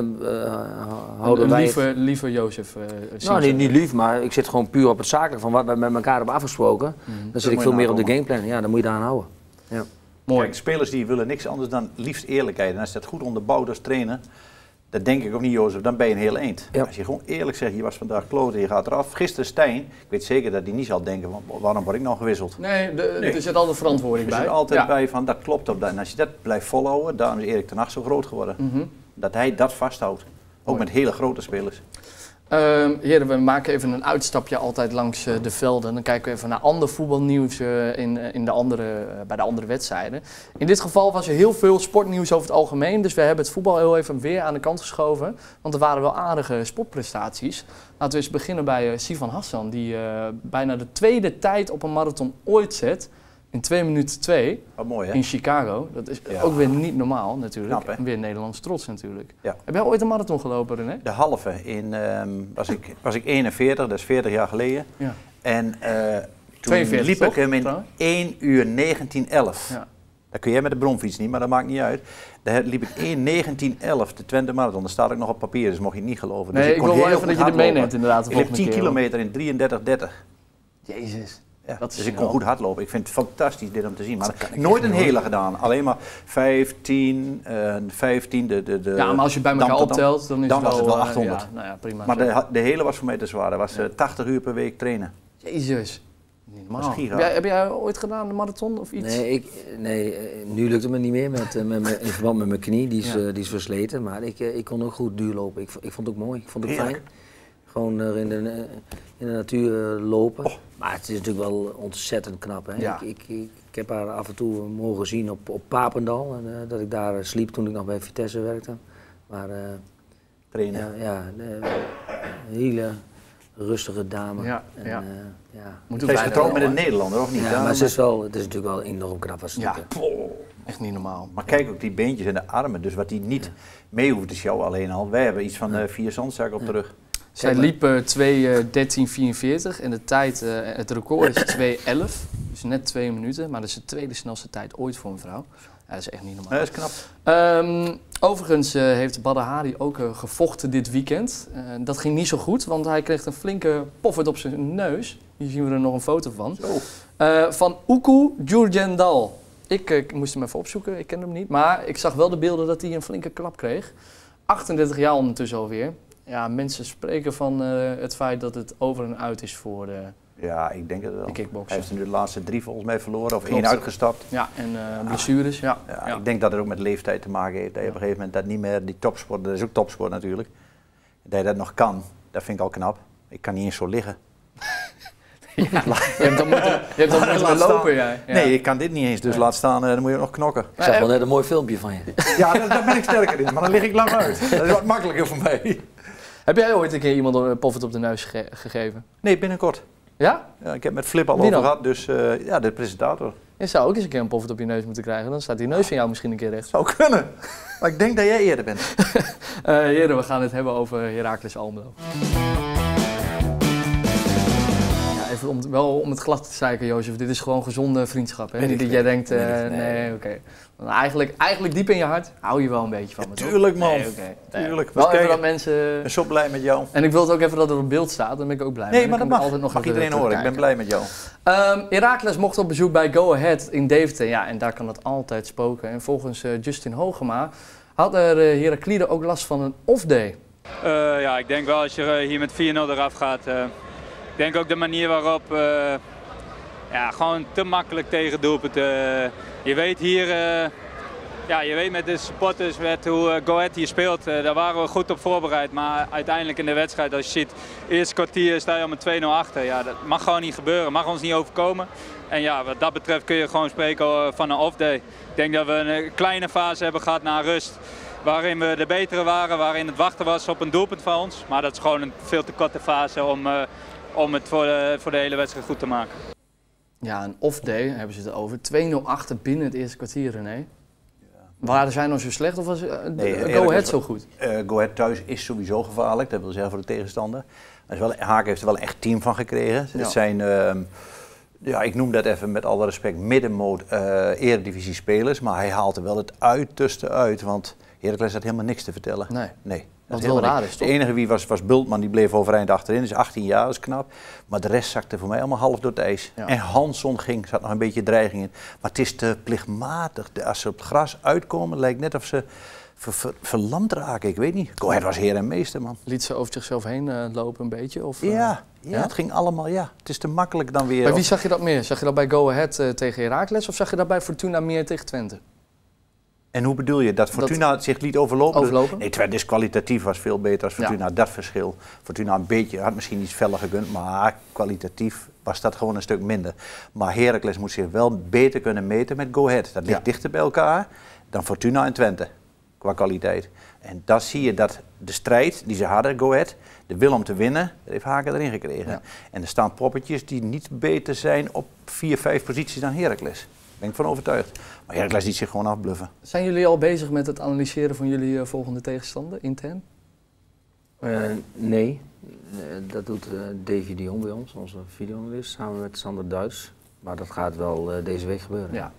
houden wij... Liever Jozef. Nou, niet lief, maar ik zit gewoon puur op het zakelijk van wat we met elkaar hebben afgesproken. Dan zit ik veel meer op de gameplan. Ja, dan moet je daar aan houden. Ja. Mooi. Kijk, spelers die willen niks anders dan liefst eerlijkheid. En als je dat goed onderbouwt als trainer, dat denk ik ook niet, Jozef, dan ben je een heel eind. Ja. Als je gewoon eerlijk zegt, je was vandaag kloten, je gaat eraf. Gisteren Stijn, ik weet zeker dat hij niet zal denken, waarom word ik nou gewisseld? Nee, er zit altijd verantwoording bij. Er zit altijd bij van, dat klopt op dat. En als je dat blijft volhouden, daarom is Erik ten Hag zo groot geworden. Dat hij dat vasthoudt. Ook met hele grote spelers. Heren, we maken even een uitstapje altijd langs de velden. Dan kijken we even naar ander voetbalnieuws bij de andere wedstrijden. In dit geval was er heel veel sportnieuws over het algemeen. Dus we hebben het voetbal heel even weer aan de kant geschoven. Want er waren wel aardige sportprestaties. Laten we eens beginnen bij Sivan Hassan. Die bijna de tweede tijd op een marathon ooit zet. In 2 minuten 2. Wat mooi, hè? In Chicago. Dat is ook weer niet normaal natuurlijk. Knap, weer Nederlands trots natuurlijk. Ja. Heb jij ooit een marathon gelopen, René? De halve. Was ik 41, dat is 40 jaar geleden. Ja. En toen 42, liep ik hem in 1 uur 19:11. Ja. Dat kun jij met de bromfiets niet, maar dat maakt niet uit. Daar liep ik 1:19:11, de Twente Marathon. Dat staat ook nog op papier, dus mocht je het niet geloven. Nee, dus ik wil wel even dat je dit meeneemt inderdaad. Ik liep 10 kilometer in 33:30. Jezus. Ja, dus ik kon goed hardlopen. Ik vind het fantastisch dit om te zien. Maar nooit een hele gedaan. Alleen maar 15. Ja, maar als je bij elkaar optelt, dan is dan was het wel 800. Nou ja, prima. Maar de hele was voor mij te zwaar. Dat was 80 uur per week trainen. Jezus. Niet normaal. Heb jij ooit gedaan een marathon of iets? Nee, nu lukt het me niet meer in verband met mijn knie. Die is versleten. Maar ik kon ook goed duurlopen. Ik vond het ook mooi. Ik vond het ook fijn. Gewoon in de natuur lopen. Oh. Maar het is natuurlijk wel ontzettend knap. Hè? Ja. Ik heb haar af en toe mogen zien op Papendal. En, dat ik daar sliep toen ik nog bij Vitesse werkte. Maar trainen. Ja, hele rustige dame. Ja, en, ja. Ze is getrouwd met een Nederlander, of niet? Ja, maar het is natuurlijk wel enorm knap wat ze doet. Echt niet normaal. Maar kijk ook die beentjes en de armen, dus wat die niet mee hoeft te sjouwen alleen al. Wij hebben iets van 4 zandzakken op de rug. Zij liep 2:13:44 en de tijd, het record is 2:11, dus net 2 minuten, maar dat is de tweede snelste tijd ooit voor een vrouw. Ja, dat is echt niet normaal. Ja, dat is knap. Overigens heeft Badr Hari ook gevochten dit weekend. Dat ging niet zo goed, want hij kreeg een flinke poffert op zijn neus. Hier zien we er nog een foto van. Van Uku Jurjendal. Ik moest hem even opzoeken, ik ken hem niet. Maar ik zag wel de beelden dat hij een flinke klap kreeg. 38 jaar ondertussen alweer. Ja, mensen spreken van het feit dat het over en uit is voor de Ja, ik denk het wel. kickboksen. Hij heeft er nu de laatste 3 volgens mij verloren, of 1 uitgestapt. Ja, en blessures, ja. Ik denk dat het ook met leeftijd te maken heeft. Dat je op een gegeven moment dat niet meer, die topsport, dat is ook topsport natuurlijk. Dat je dat nog kan, dat vind ik al knap. Ik kan niet eens zo liggen. Je hebt dan moeten lopen, jij. Ja. Nee, ik kan dit niet eens, dus laat staan, dan moet je ook nog knokken. Ik zag wel net een mooi filmpje van je. Ja, daar ben ik sterker in, maar dan lig ik lang uit. Dat is wat makkelijker voor mij. Heb jij ooit een keer iemand een poffert op de neus gegeven? Nee, binnenkort. Ja? Ja, ik heb met Flip al over gehad, dus ja, de presentator. Je zou ook eens een keer een poffert op je neus moeten krijgen, dan staat die neus van jou misschien een keer recht. Zou kunnen, maar ik denk dat jij eerder bent. Heren, we gaan het hebben over Heracles Almelo. Even om het glad te zeiken, Jozef. Dit is gewoon gezonde vriendschap. Hè? Niet dat jij denkt, nee, oké. Eigenlijk diep in je hart hou je wel een beetje van me. Tuurlijk, man. Nee, Tuurlijk. Wel even dat mensen... Ik ben zo blij met jou. En ik wil het ook even dat het op beeld staat, dan ben ik ook blij. Nee, maar dat mag. Altijd nog mag iedereen horen. Ik ben blij met jou. Heracles mocht op bezoek bij Go Ahead in Deventer. Ja, en daar kan het altijd spoken. En volgens Justin Hogema had Heraklide ook last van een off-day. Ja, ik denk wel als je hier met 4-0 eraf gaat. Ik denk ook de manier waarop, ja, gewoon te makkelijk tegen doelpunten. Je weet hier, ja, je weet met de supporters, met hoe Go Ahead hier speelt, daar waren we goed op voorbereid. Maar uiteindelijk in de wedstrijd, als je ziet, eerste kwartier sta je al met 2-0 achter. Ja, dat mag gewoon niet gebeuren, mag ons niet overkomen. En ja, wat dat betreft kun je gewoon spreken van een off-day. Ik denk dat we een kleine fase hebben gehad na rust. Waarin we de betere waren, waarin het wachten was op een doelpunt van ons. Maar dat is gewoon een veel te korte fase om het voor de hele wedstrijd goed te maken. Ja, een off-day hebben ze het over. 2-0 achter binnen het eerste kwartier, René. Ja. Waren zij nou zo slecht of was Go Ahead zo goed? Go Ahead thuis is sowieso gevaarlijk, dat wil zeggen voor de tegenstander. Haak heeft er wel een echt team van gekregen. Ja. Het zijn, ja, ik noem dat even met alle respect, middenmoot eredivisie spelers. Maar hij haalt er wel het uiterste uit, want Heracles had helemaal niks te vertellen. Nee. Wat heel raar is, toch? De enige wie was Bultman, die bleef overeind achterin. Dat is 18 jaar, dat is knap. Maar de rest zakte voor mij allemaal half door het ijs. Ja. En Hansson zat nog een beetje dreiging in. Maar het is te plichtmatig. Als ze op het gras uitkomen, lijkt net of ze verlamd raken. Ik weet niet. Go Ahead was heer en meester, man. Liet ze over zichzelf heen lopen een beetje? Of, ja, het ging allemaal, ja. Het is te makkelijk dan weer. Bij wie zag je dat meer? Zag je dat bij Go Ahead tegen Heracles of zag je dat bij Fortuna meer tegen Twente? En hoe bedoel je? Dat Fortuna zich liet overlopen? Nee, Twente is kwalitatief was veel beter als Fortuna. Ja. Dat verschil. Fortuna een beetje, had misschien iets feller gekund, maar kwalitatief was dat gewoon een stuk minder. Maar Heracles moet zich wel beter kunnen meten met Go Ahead. Dat ligt dichter bij elkaar dan Fortuna en Twente, qua kwaliteit. En dan zie je dat de strijd die ze hadden, Go Ahead, de wil om te winnen, dat heeft Haken erin gekregen. Ja. En er staan poppetjes die niet beter zijn op 4, 5 posities dan Heracles. Daar ben ik van overtuigd. Maar Heracles liet zich gewoon afbluffen. Zijn jullie al bezig met het analyseren van jullie volgende tegenstander, intern? Nee, dat doet Davy de Jong bij ons, onze videoanalist, samen met Sander Duits. Maar dat gaat wel deze week gebeuren. Ja.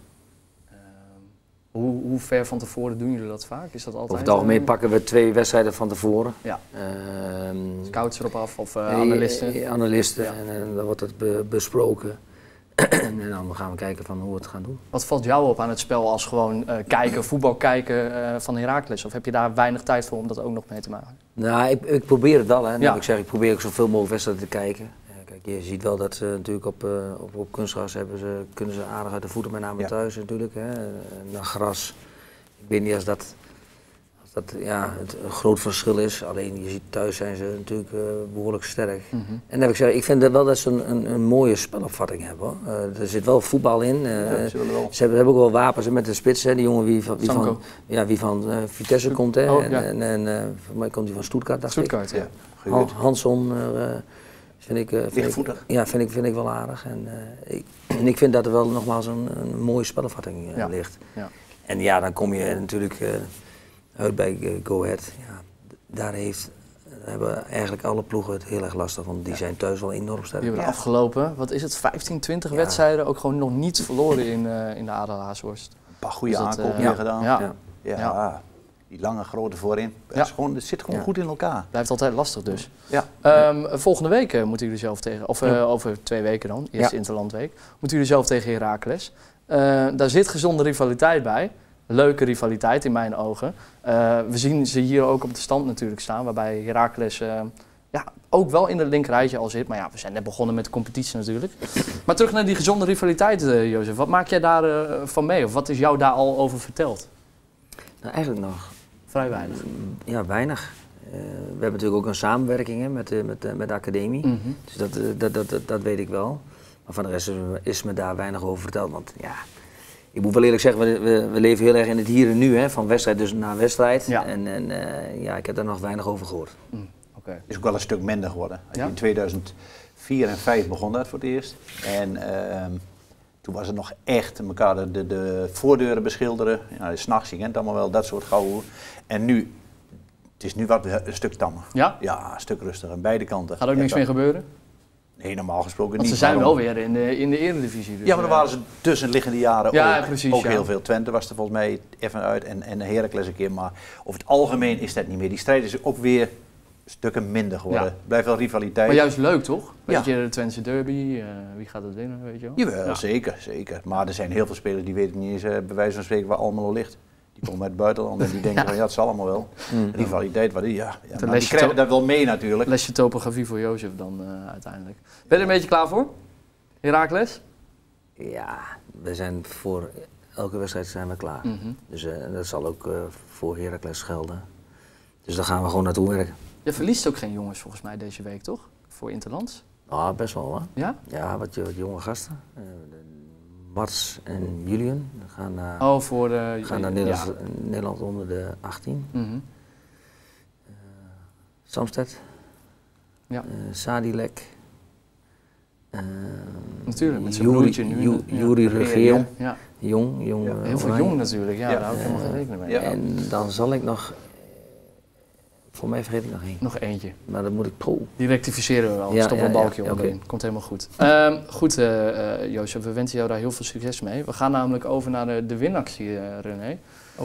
Hoe ver van tevoren doen jullie dat vaak? Is dat altijd? Over het algemeen pakken we 2 wedstrijden van tevoren. Ja. Scouts erop af of analisten? Analisten, ja. En dan wordt het besproken. En dan gaan we kijken van hoe we het gaan doen. Wat valt jou op aan het spel als gewoon voetbal kijken van Heracles? Of heb je daar weinig tijd voor om dat ook nog mee te maken? Nou, ik probeer het wel. Hè. Ja. Ik probeer ook zoveel mogelijk wedstrijden te kijken. Kijk, je ziet wel dat ze natuurlijk op kunstgras kunnen ze aardig uit de voeten, met name thuis natuurlijk. Hè. Naar gras. Ik weet niet als dat dat het een groot verschil is. Alleen je ziet thuis zijn ze natuurlijk behoorlijk sterk. En dan heb ik gezegd, ik vind wel dat ze een mooie spelopvatting hebben. Hoor. Er zit wel voetbal in. Ze hebben ook wel wapens met de spits. Hè, die jongen wie van Vitesse komt. Hè, en voor mij komt hij van Stuttgart. Stuttgart, ja. Hansson vind ik wel aardig. En ik vind dat er wel nogmaals een mooie spelopvatting ligt. Ja. En ja, dan kom je natuurlijk uit bij Go Ahead. Ja, daar hebben eigenlijk alle ploegen het heel erg lastig, want die zijn thuis wel enorm sterk. Die hebben afgelopen, wat is het, 15, 20 wedstrijden ook gewoon nog niets verloren in de Adel Haashorst. Een paar goede aankopen gedaan. Ja. Die lange grote voorin. Het zit gewoon goed in elkaar. Blijft altijd lastig dus. Ja. Volgende week moeten jullie zelf tegen, of over 2 weken dan, eerste interlandweek, moeten jullie zelf tegen Heracles. Daar zit gezonde rivaliteit bij. Leuke rivaliteit in mijn ogen. We zien ze hier ook op de stand natuurlijk staan, waarbij Heracles ook wel in het linkerrijtje al zit. Maar ja, we zijn net begonnen met de competitie natuurlijk. Maar terug naar die gezonde rivaliteit, Jozef. Wat maak jij daar van mee? Of wat is jou daar al over verteld? Nou, eigenlijk nog vrij weinig. Ja, weinig. We hebben natuurlijk ook een samenwerking met de academie. Dus dat weet ik wel. Maar van de rest is me daar weinig over verteld. Want ja, ik moet wel eerlijk zeggen, we leven heel erg in het hier en nu, hè, van wedstrijd dus naar wedstrijd. Ja. En ik heb daar nog weinig over gehoord. Het is ook wel een stuk minder geworden. In 2004 en 2005 begon dat voor het eerst. En toen was het nog echt elkaar de voordeuren beschilderen. Ja, 's nachts, je kent allemaal wel, dat soort gauw. En nu, het is nu wat een stuk tammer. Ja? Ja, een stuk rustiger aan beide kanten. Gaat ook niks meer gebeuren? Nee, normaal gesproken niet. Ze zijn wel weer in de Eredivisie. Dus ja, maar dan waren ze tussenliggende jaren ook heel veel. Twente was er volgens mij even uit en Heracles een keer. Maar over het algemeen is dat niet meer. Die strijd is ook weer stukken minder geworden. Ja. Blijft wel rivaliteit. Maar juist leuk, toch? Weet je, de Twentse derby, wie gaat het winnen, weet je wel? Jawel, zeker. Maar er zijn heel veel spelers die weten niet eens, bij wijze van spreken, waar Almelo ligt. Die komen uit het buitenland en die denken van, het zal allemaal wel. Rivaliteit, die krijgen dat wel mee natuurlijk. Lesje topografie voor Jozef dan uiteindelijk. Ben je er een beetje klaar voor? Heracles? Ja, we zijn voor elke wedstrijd zijn we klaar. Dus dat zal ook voor Heracles gelden. Dus daar gaan we gewoon naartoe werken. Je verliest ook geen jongens volgens mij deze week, toch? Voor Interlands? Ah, best wel hoor. Ja? Ja, wat jonge gasten. Mats en Julian gaan naar, naar Nederland onder de 18. Samsted. Ja. Sadilek. Natuurlijk, met zijn broertje nu. Juri Regeer. Jong. Heel veel jong natuurlijk, daar hou ik helemaal geen rekening mee. En dan zal ik nog... Voor mij vergeet ik nog één. Nog eentje. Maar dan moet ik Die rectificeren we wel. Stop een balkje onderin. Okay. Komt helemaal goed. Goed, Jozef, we wensen jou daar heel veel succes mee. We gaan namelijk over naar de winactie, René.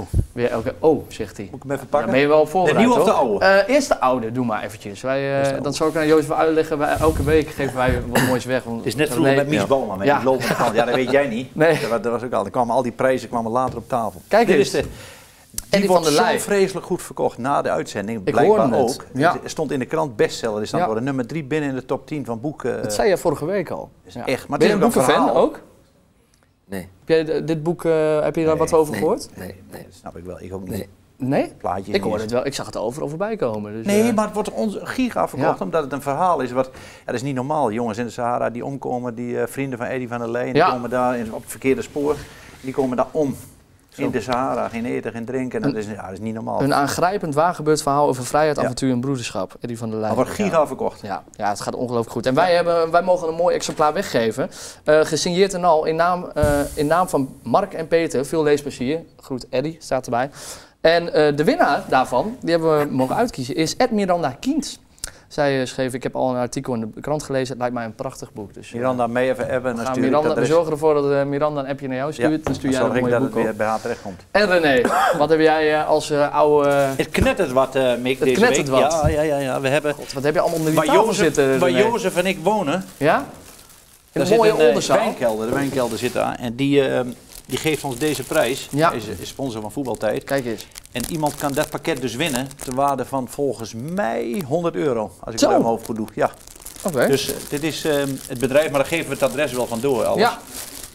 Zegt hij. Moet ik hem even pakken? Ja, ben je wel voorbereid, de nieuwe of de oude? Eerst de oude, doe maar eventjes. Dan zal ik aan Jozef uitleggen. Elke week geven wij wat moois weg. Het is net vroeger met Mies Balman. Die lopen de kant. Ja, dat weet jij niet. Nee. Dat was ook al. Al die prijzen later op tafel. Kijk eens. Die wordt zo vreselijk goed verkocht na de uitzending. Blijkbaar ook. Ja. Het stond in de krant bestseller. Is dan worden nummer 3 binnen in de top 10 van boeken. Dat zei je vorige week al. Echt. Maar ben je een boekenfan ook? Nee. Heb jij dit boek, heb je daar wat over gehoord? Nee. Dat snap ik wel. Ik ook niet. Nee? Plaatje ik hoorde het wel. Ik zag het overal voorbij komen. Dus, nee, maar het wordt giga verkocht omdat het een verhaal is. Dat is niet normaal. Jongens in de Sahara die omkomen. Die vrienden van Eddie van der Leyen. Die komen daar op het verkeerde spoor. Die komen daar om. In de Sahara, geen eten, geen drinken, dat is niet normaal. Een aangrijpend waargebeurd verhaal over vrijheid, avontuur en broederschap. Eddie van der Leyen. Dat wordt giga verkocht. Ja, het gaat ongelooflijk goed. En wij mogen een mooi exemplaar weggeven. Gesigneerd en al, in naam van Mark en Peter. Veel leesplezier. Groet Eddie, staat erbij. En de winnaar daarvan, die hebben we mogen uitkiezen, is Miranda Kientz. Zij schreef, ik heb al een artikel in de krant gelezen, het lijkt mij een prachtig boek. Dus, Miranda mee even appen. We zorgen ervoor dat Miranda een appje naar jou stuurt. Dan stuur jij een mooi boek op. Weer bij haar terechtkomt. En René, wat heb jij als oude... Het knettert wat, Mick, deze week. Wat. Ja. We hebben... God, wat heb je allemaal onder die tafel zitten, waar Jozef en ik wonen. Ja? In een mooie onderzaal. De wijnkelder zit daar. En die geeft ons deze prijs. Hij is sponsor van Voetbaltijd. Kijk eens. En iemand kan dat pakket dus winnen ter waarde van volgens mij €100. Als ik het uit mijn hoofd goed doe. Ja. Okay. Dus dit is het bedrijf, maar daar geven we het adres wel van door. Alles. Ja.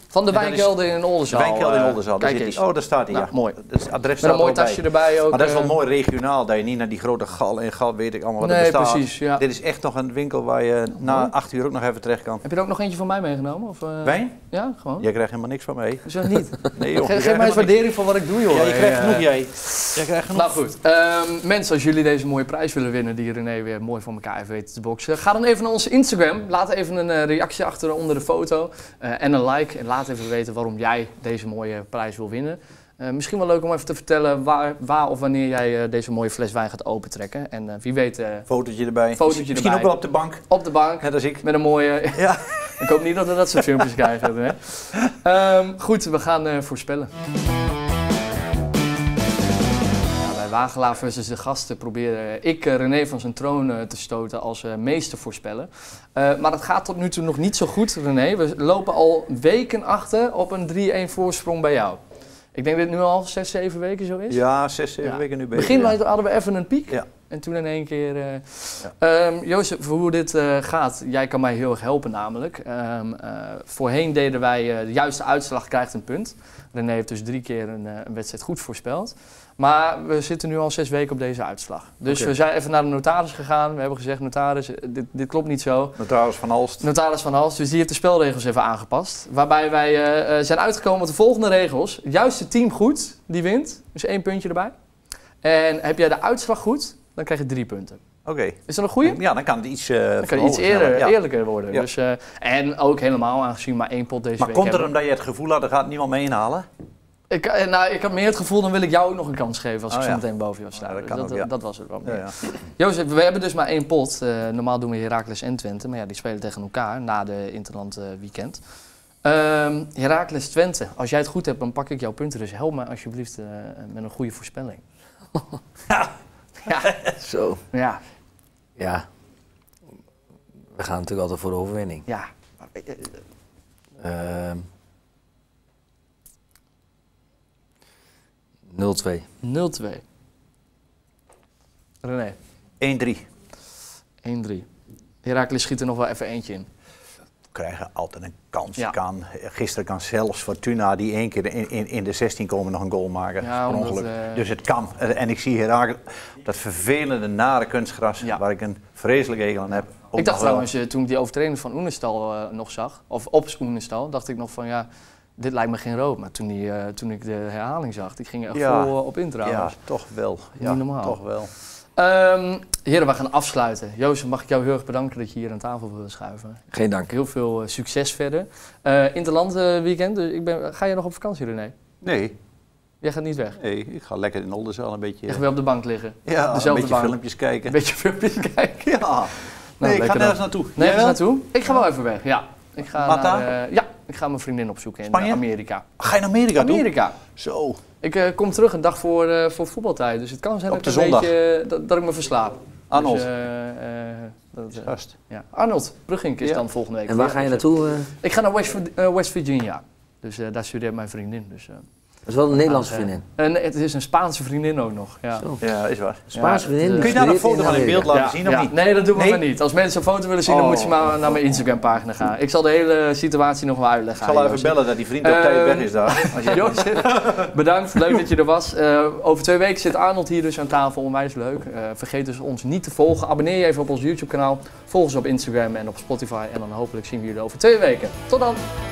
Van de wijnkelder in Oldenzaal. De wijnkelder in Oldenzaal. Kijk eens. Oh, daar staat hij. Nou, ja. mooi. Het adres met een mooi tasje erbij ook. Maar dat is wel mooi regionaal, dat je niet naar die grote gal en gal weet ik allemaal wat er nee, bestaat. Precies, ja. Dit is echt nog een winkel waar je na 8 uur ook nog even terecht kan. Heb je er ook nog eentje van mij meegenomen? Of, Wijn? Ja, gewoon. Jij krijgt helemaal niks van mij. Zo niet. Nee joh. Geef mij eens waardering voor wat ik doe joh. Ja, je krijgt genoeg jij. Jij krijgt genoeg. Nou goed, mensen, als jullie deze mooie prijs willen winnen die René weer mooi voor elkaar heeft weten te boksen, ga dan even naar onze Instagram. Laat even een reactie achter onder de foto en een like. En laat even weten waarom jij deze mooie prijs wil winnen. Misschien wel leuk om even te vertellen waar of wanneer jij deze mooie fles wijn gaat opentrekken. En wie weet... fotootje erbij. Misschien erbij. Ook wel op de bank. Op de bank. Net als ik. Met een mooie... Ja. Ik hoop niet dat we dat soort filmpjes krijgen. Hè? Goed, we gaan voorspellen. Bij Wagelaar versus de gasten probeerde ik René van zijn troon te stoten als meester voorspeller. Maar dat gaat tot nu toe nog niet zo goed, René. We lopen al weken achter op een 3-1 voorsprong bij jou. Ik denk dat het nu al 6, 7 weken zo is. Ja, 6, 7 weken nu bezig. Begin hadden we even een piek. Ja. En toen in één keer... Jozef, hoe dit gaat, jij kan mij heel erg helpen namelijk. Voorheen deden wij de juiste uitslag krijgt een punt. René heeft dus 3 keer een wedstrijd goed voorspeld. Maar we zitten nu al 6 weken op deze uitslag. Dus we zijn even naar de notaris gegaan. We hebben gezegd, notaris, dit klopt niet zo. Notaris van Halst. Notaris van Halst, dus die heeft de spelregels even aangepast. Waarbij wij zijn uitgekomen met de volgende regels. Juiste team goed, die wint. Dus 1 puntje erbij. En heb jij de uitslag goed, dan krijg je 3 punten. Oké. Is dat een goeie? Ja, dan kan het iets dan kan het iets eerlijker worden. Ja. Dus, en ook helemaal aangezien maar 1 pot deze week hebben. Maar komt er omdat je het gevoel had, er gaat niemand mee inhalen? Ik had meer het gevoel, dan wil ik jou ook nog een kans geven als ik zo meteen boven jou sta. Dat was het wel. Ja, ja. Jozef, we hebben dus maar 1 pot. Normaal doen we Heracles en Twente, maar ja, die spelen tegen elkaar na de Interland weekend. Heracles Twente, als jij het goed hebt, dan pak ik jouw punten. Dus help me alsjeblieft met een goede voorspelling. Ja. Zo. Ja. Ja. We gaan natuurlijk altijd voor de overwinning. Ja. 0-2. 0-2. René. 1-3. Heracles schiet er nog wel even eentje in. We krijgen altijd een kans. Ja. Gisteren kan zelfs Fortuna die 1 keer in de 16 komen nog een goal maken. Ja, omdat, dus het kan. En ik zie Heracles, dat vervelende, nare kunstgras, waar ik een vreselijke hekel aan heb. Ik dacht trouwens, toen ik die overtreding van Oenestal nog zag, of op Oenestal, dacht ik nog van ja, dit lijkt me geen rood. Maar toen ik de herhaling zag, die ging er echt vol op in trouwens. Ja, toch wel. Niet normaal. Toch wel. Heren, we gaan afsluiten. Jozef, mag ik jou heel erg bedanken dat je hier aan tafel wilde schuiven. Geen dank. Heel veel succes verder. Interland weekend, dus ga je nog op vakantie, René? Nee. Jij gaat niet weg? Nee, ik ga lekker in Oldenzaal een beetje... Je gaat weer op de bank liggen? Ja, een beetje filmpjes kijken. Een beetje filmpjes kijken? Ja. Nee, ik ga nergens naartoe. Nergens naartoe? Ik ga wel even weg, ja. Ik ga ik ga mijn vriendin opzoeken in Spanje? Amerika. Ga je naar Amerika toe? Amerika. Zo. Ik kom terug een dag voor voetbaltijd, dus het kan zijn dat ik me verslaap. Arnold. Dus, ja. Arnold Bruggink is dan volgende week. En waar ga je naartoe? Ik ga naar West Virginia. Dus daar studeert mijn vriendin. Dus, dat is wel een Nederlandse vriendin? Het is een Spaanse vriendin ook nog. Ja, is waar. Spaanse vriendin? Kun je daar een foto van in beeld laten zien of niet? Nee, dat doen we maar niet. Als mensen een foto willen zien, dan moeten ze maar naar mijn Instagram pagina gaan. Ik zal de hele situatie nog wel uitleggen. Ik zal even bellen dat die vriend op tijd weg is daar. Jozef, bedankt. Leuk dat je er was. Over 2 weken zit Arnold hier dus aan tafel. Onwijs leuk. Vergeet dus ons niet te volgen. Abonneer je even op ons YouTube kanaal. Volg ons op Instagram en op Spotify. En dan hopelijk zien we jullie over 2 weken. Tot dan!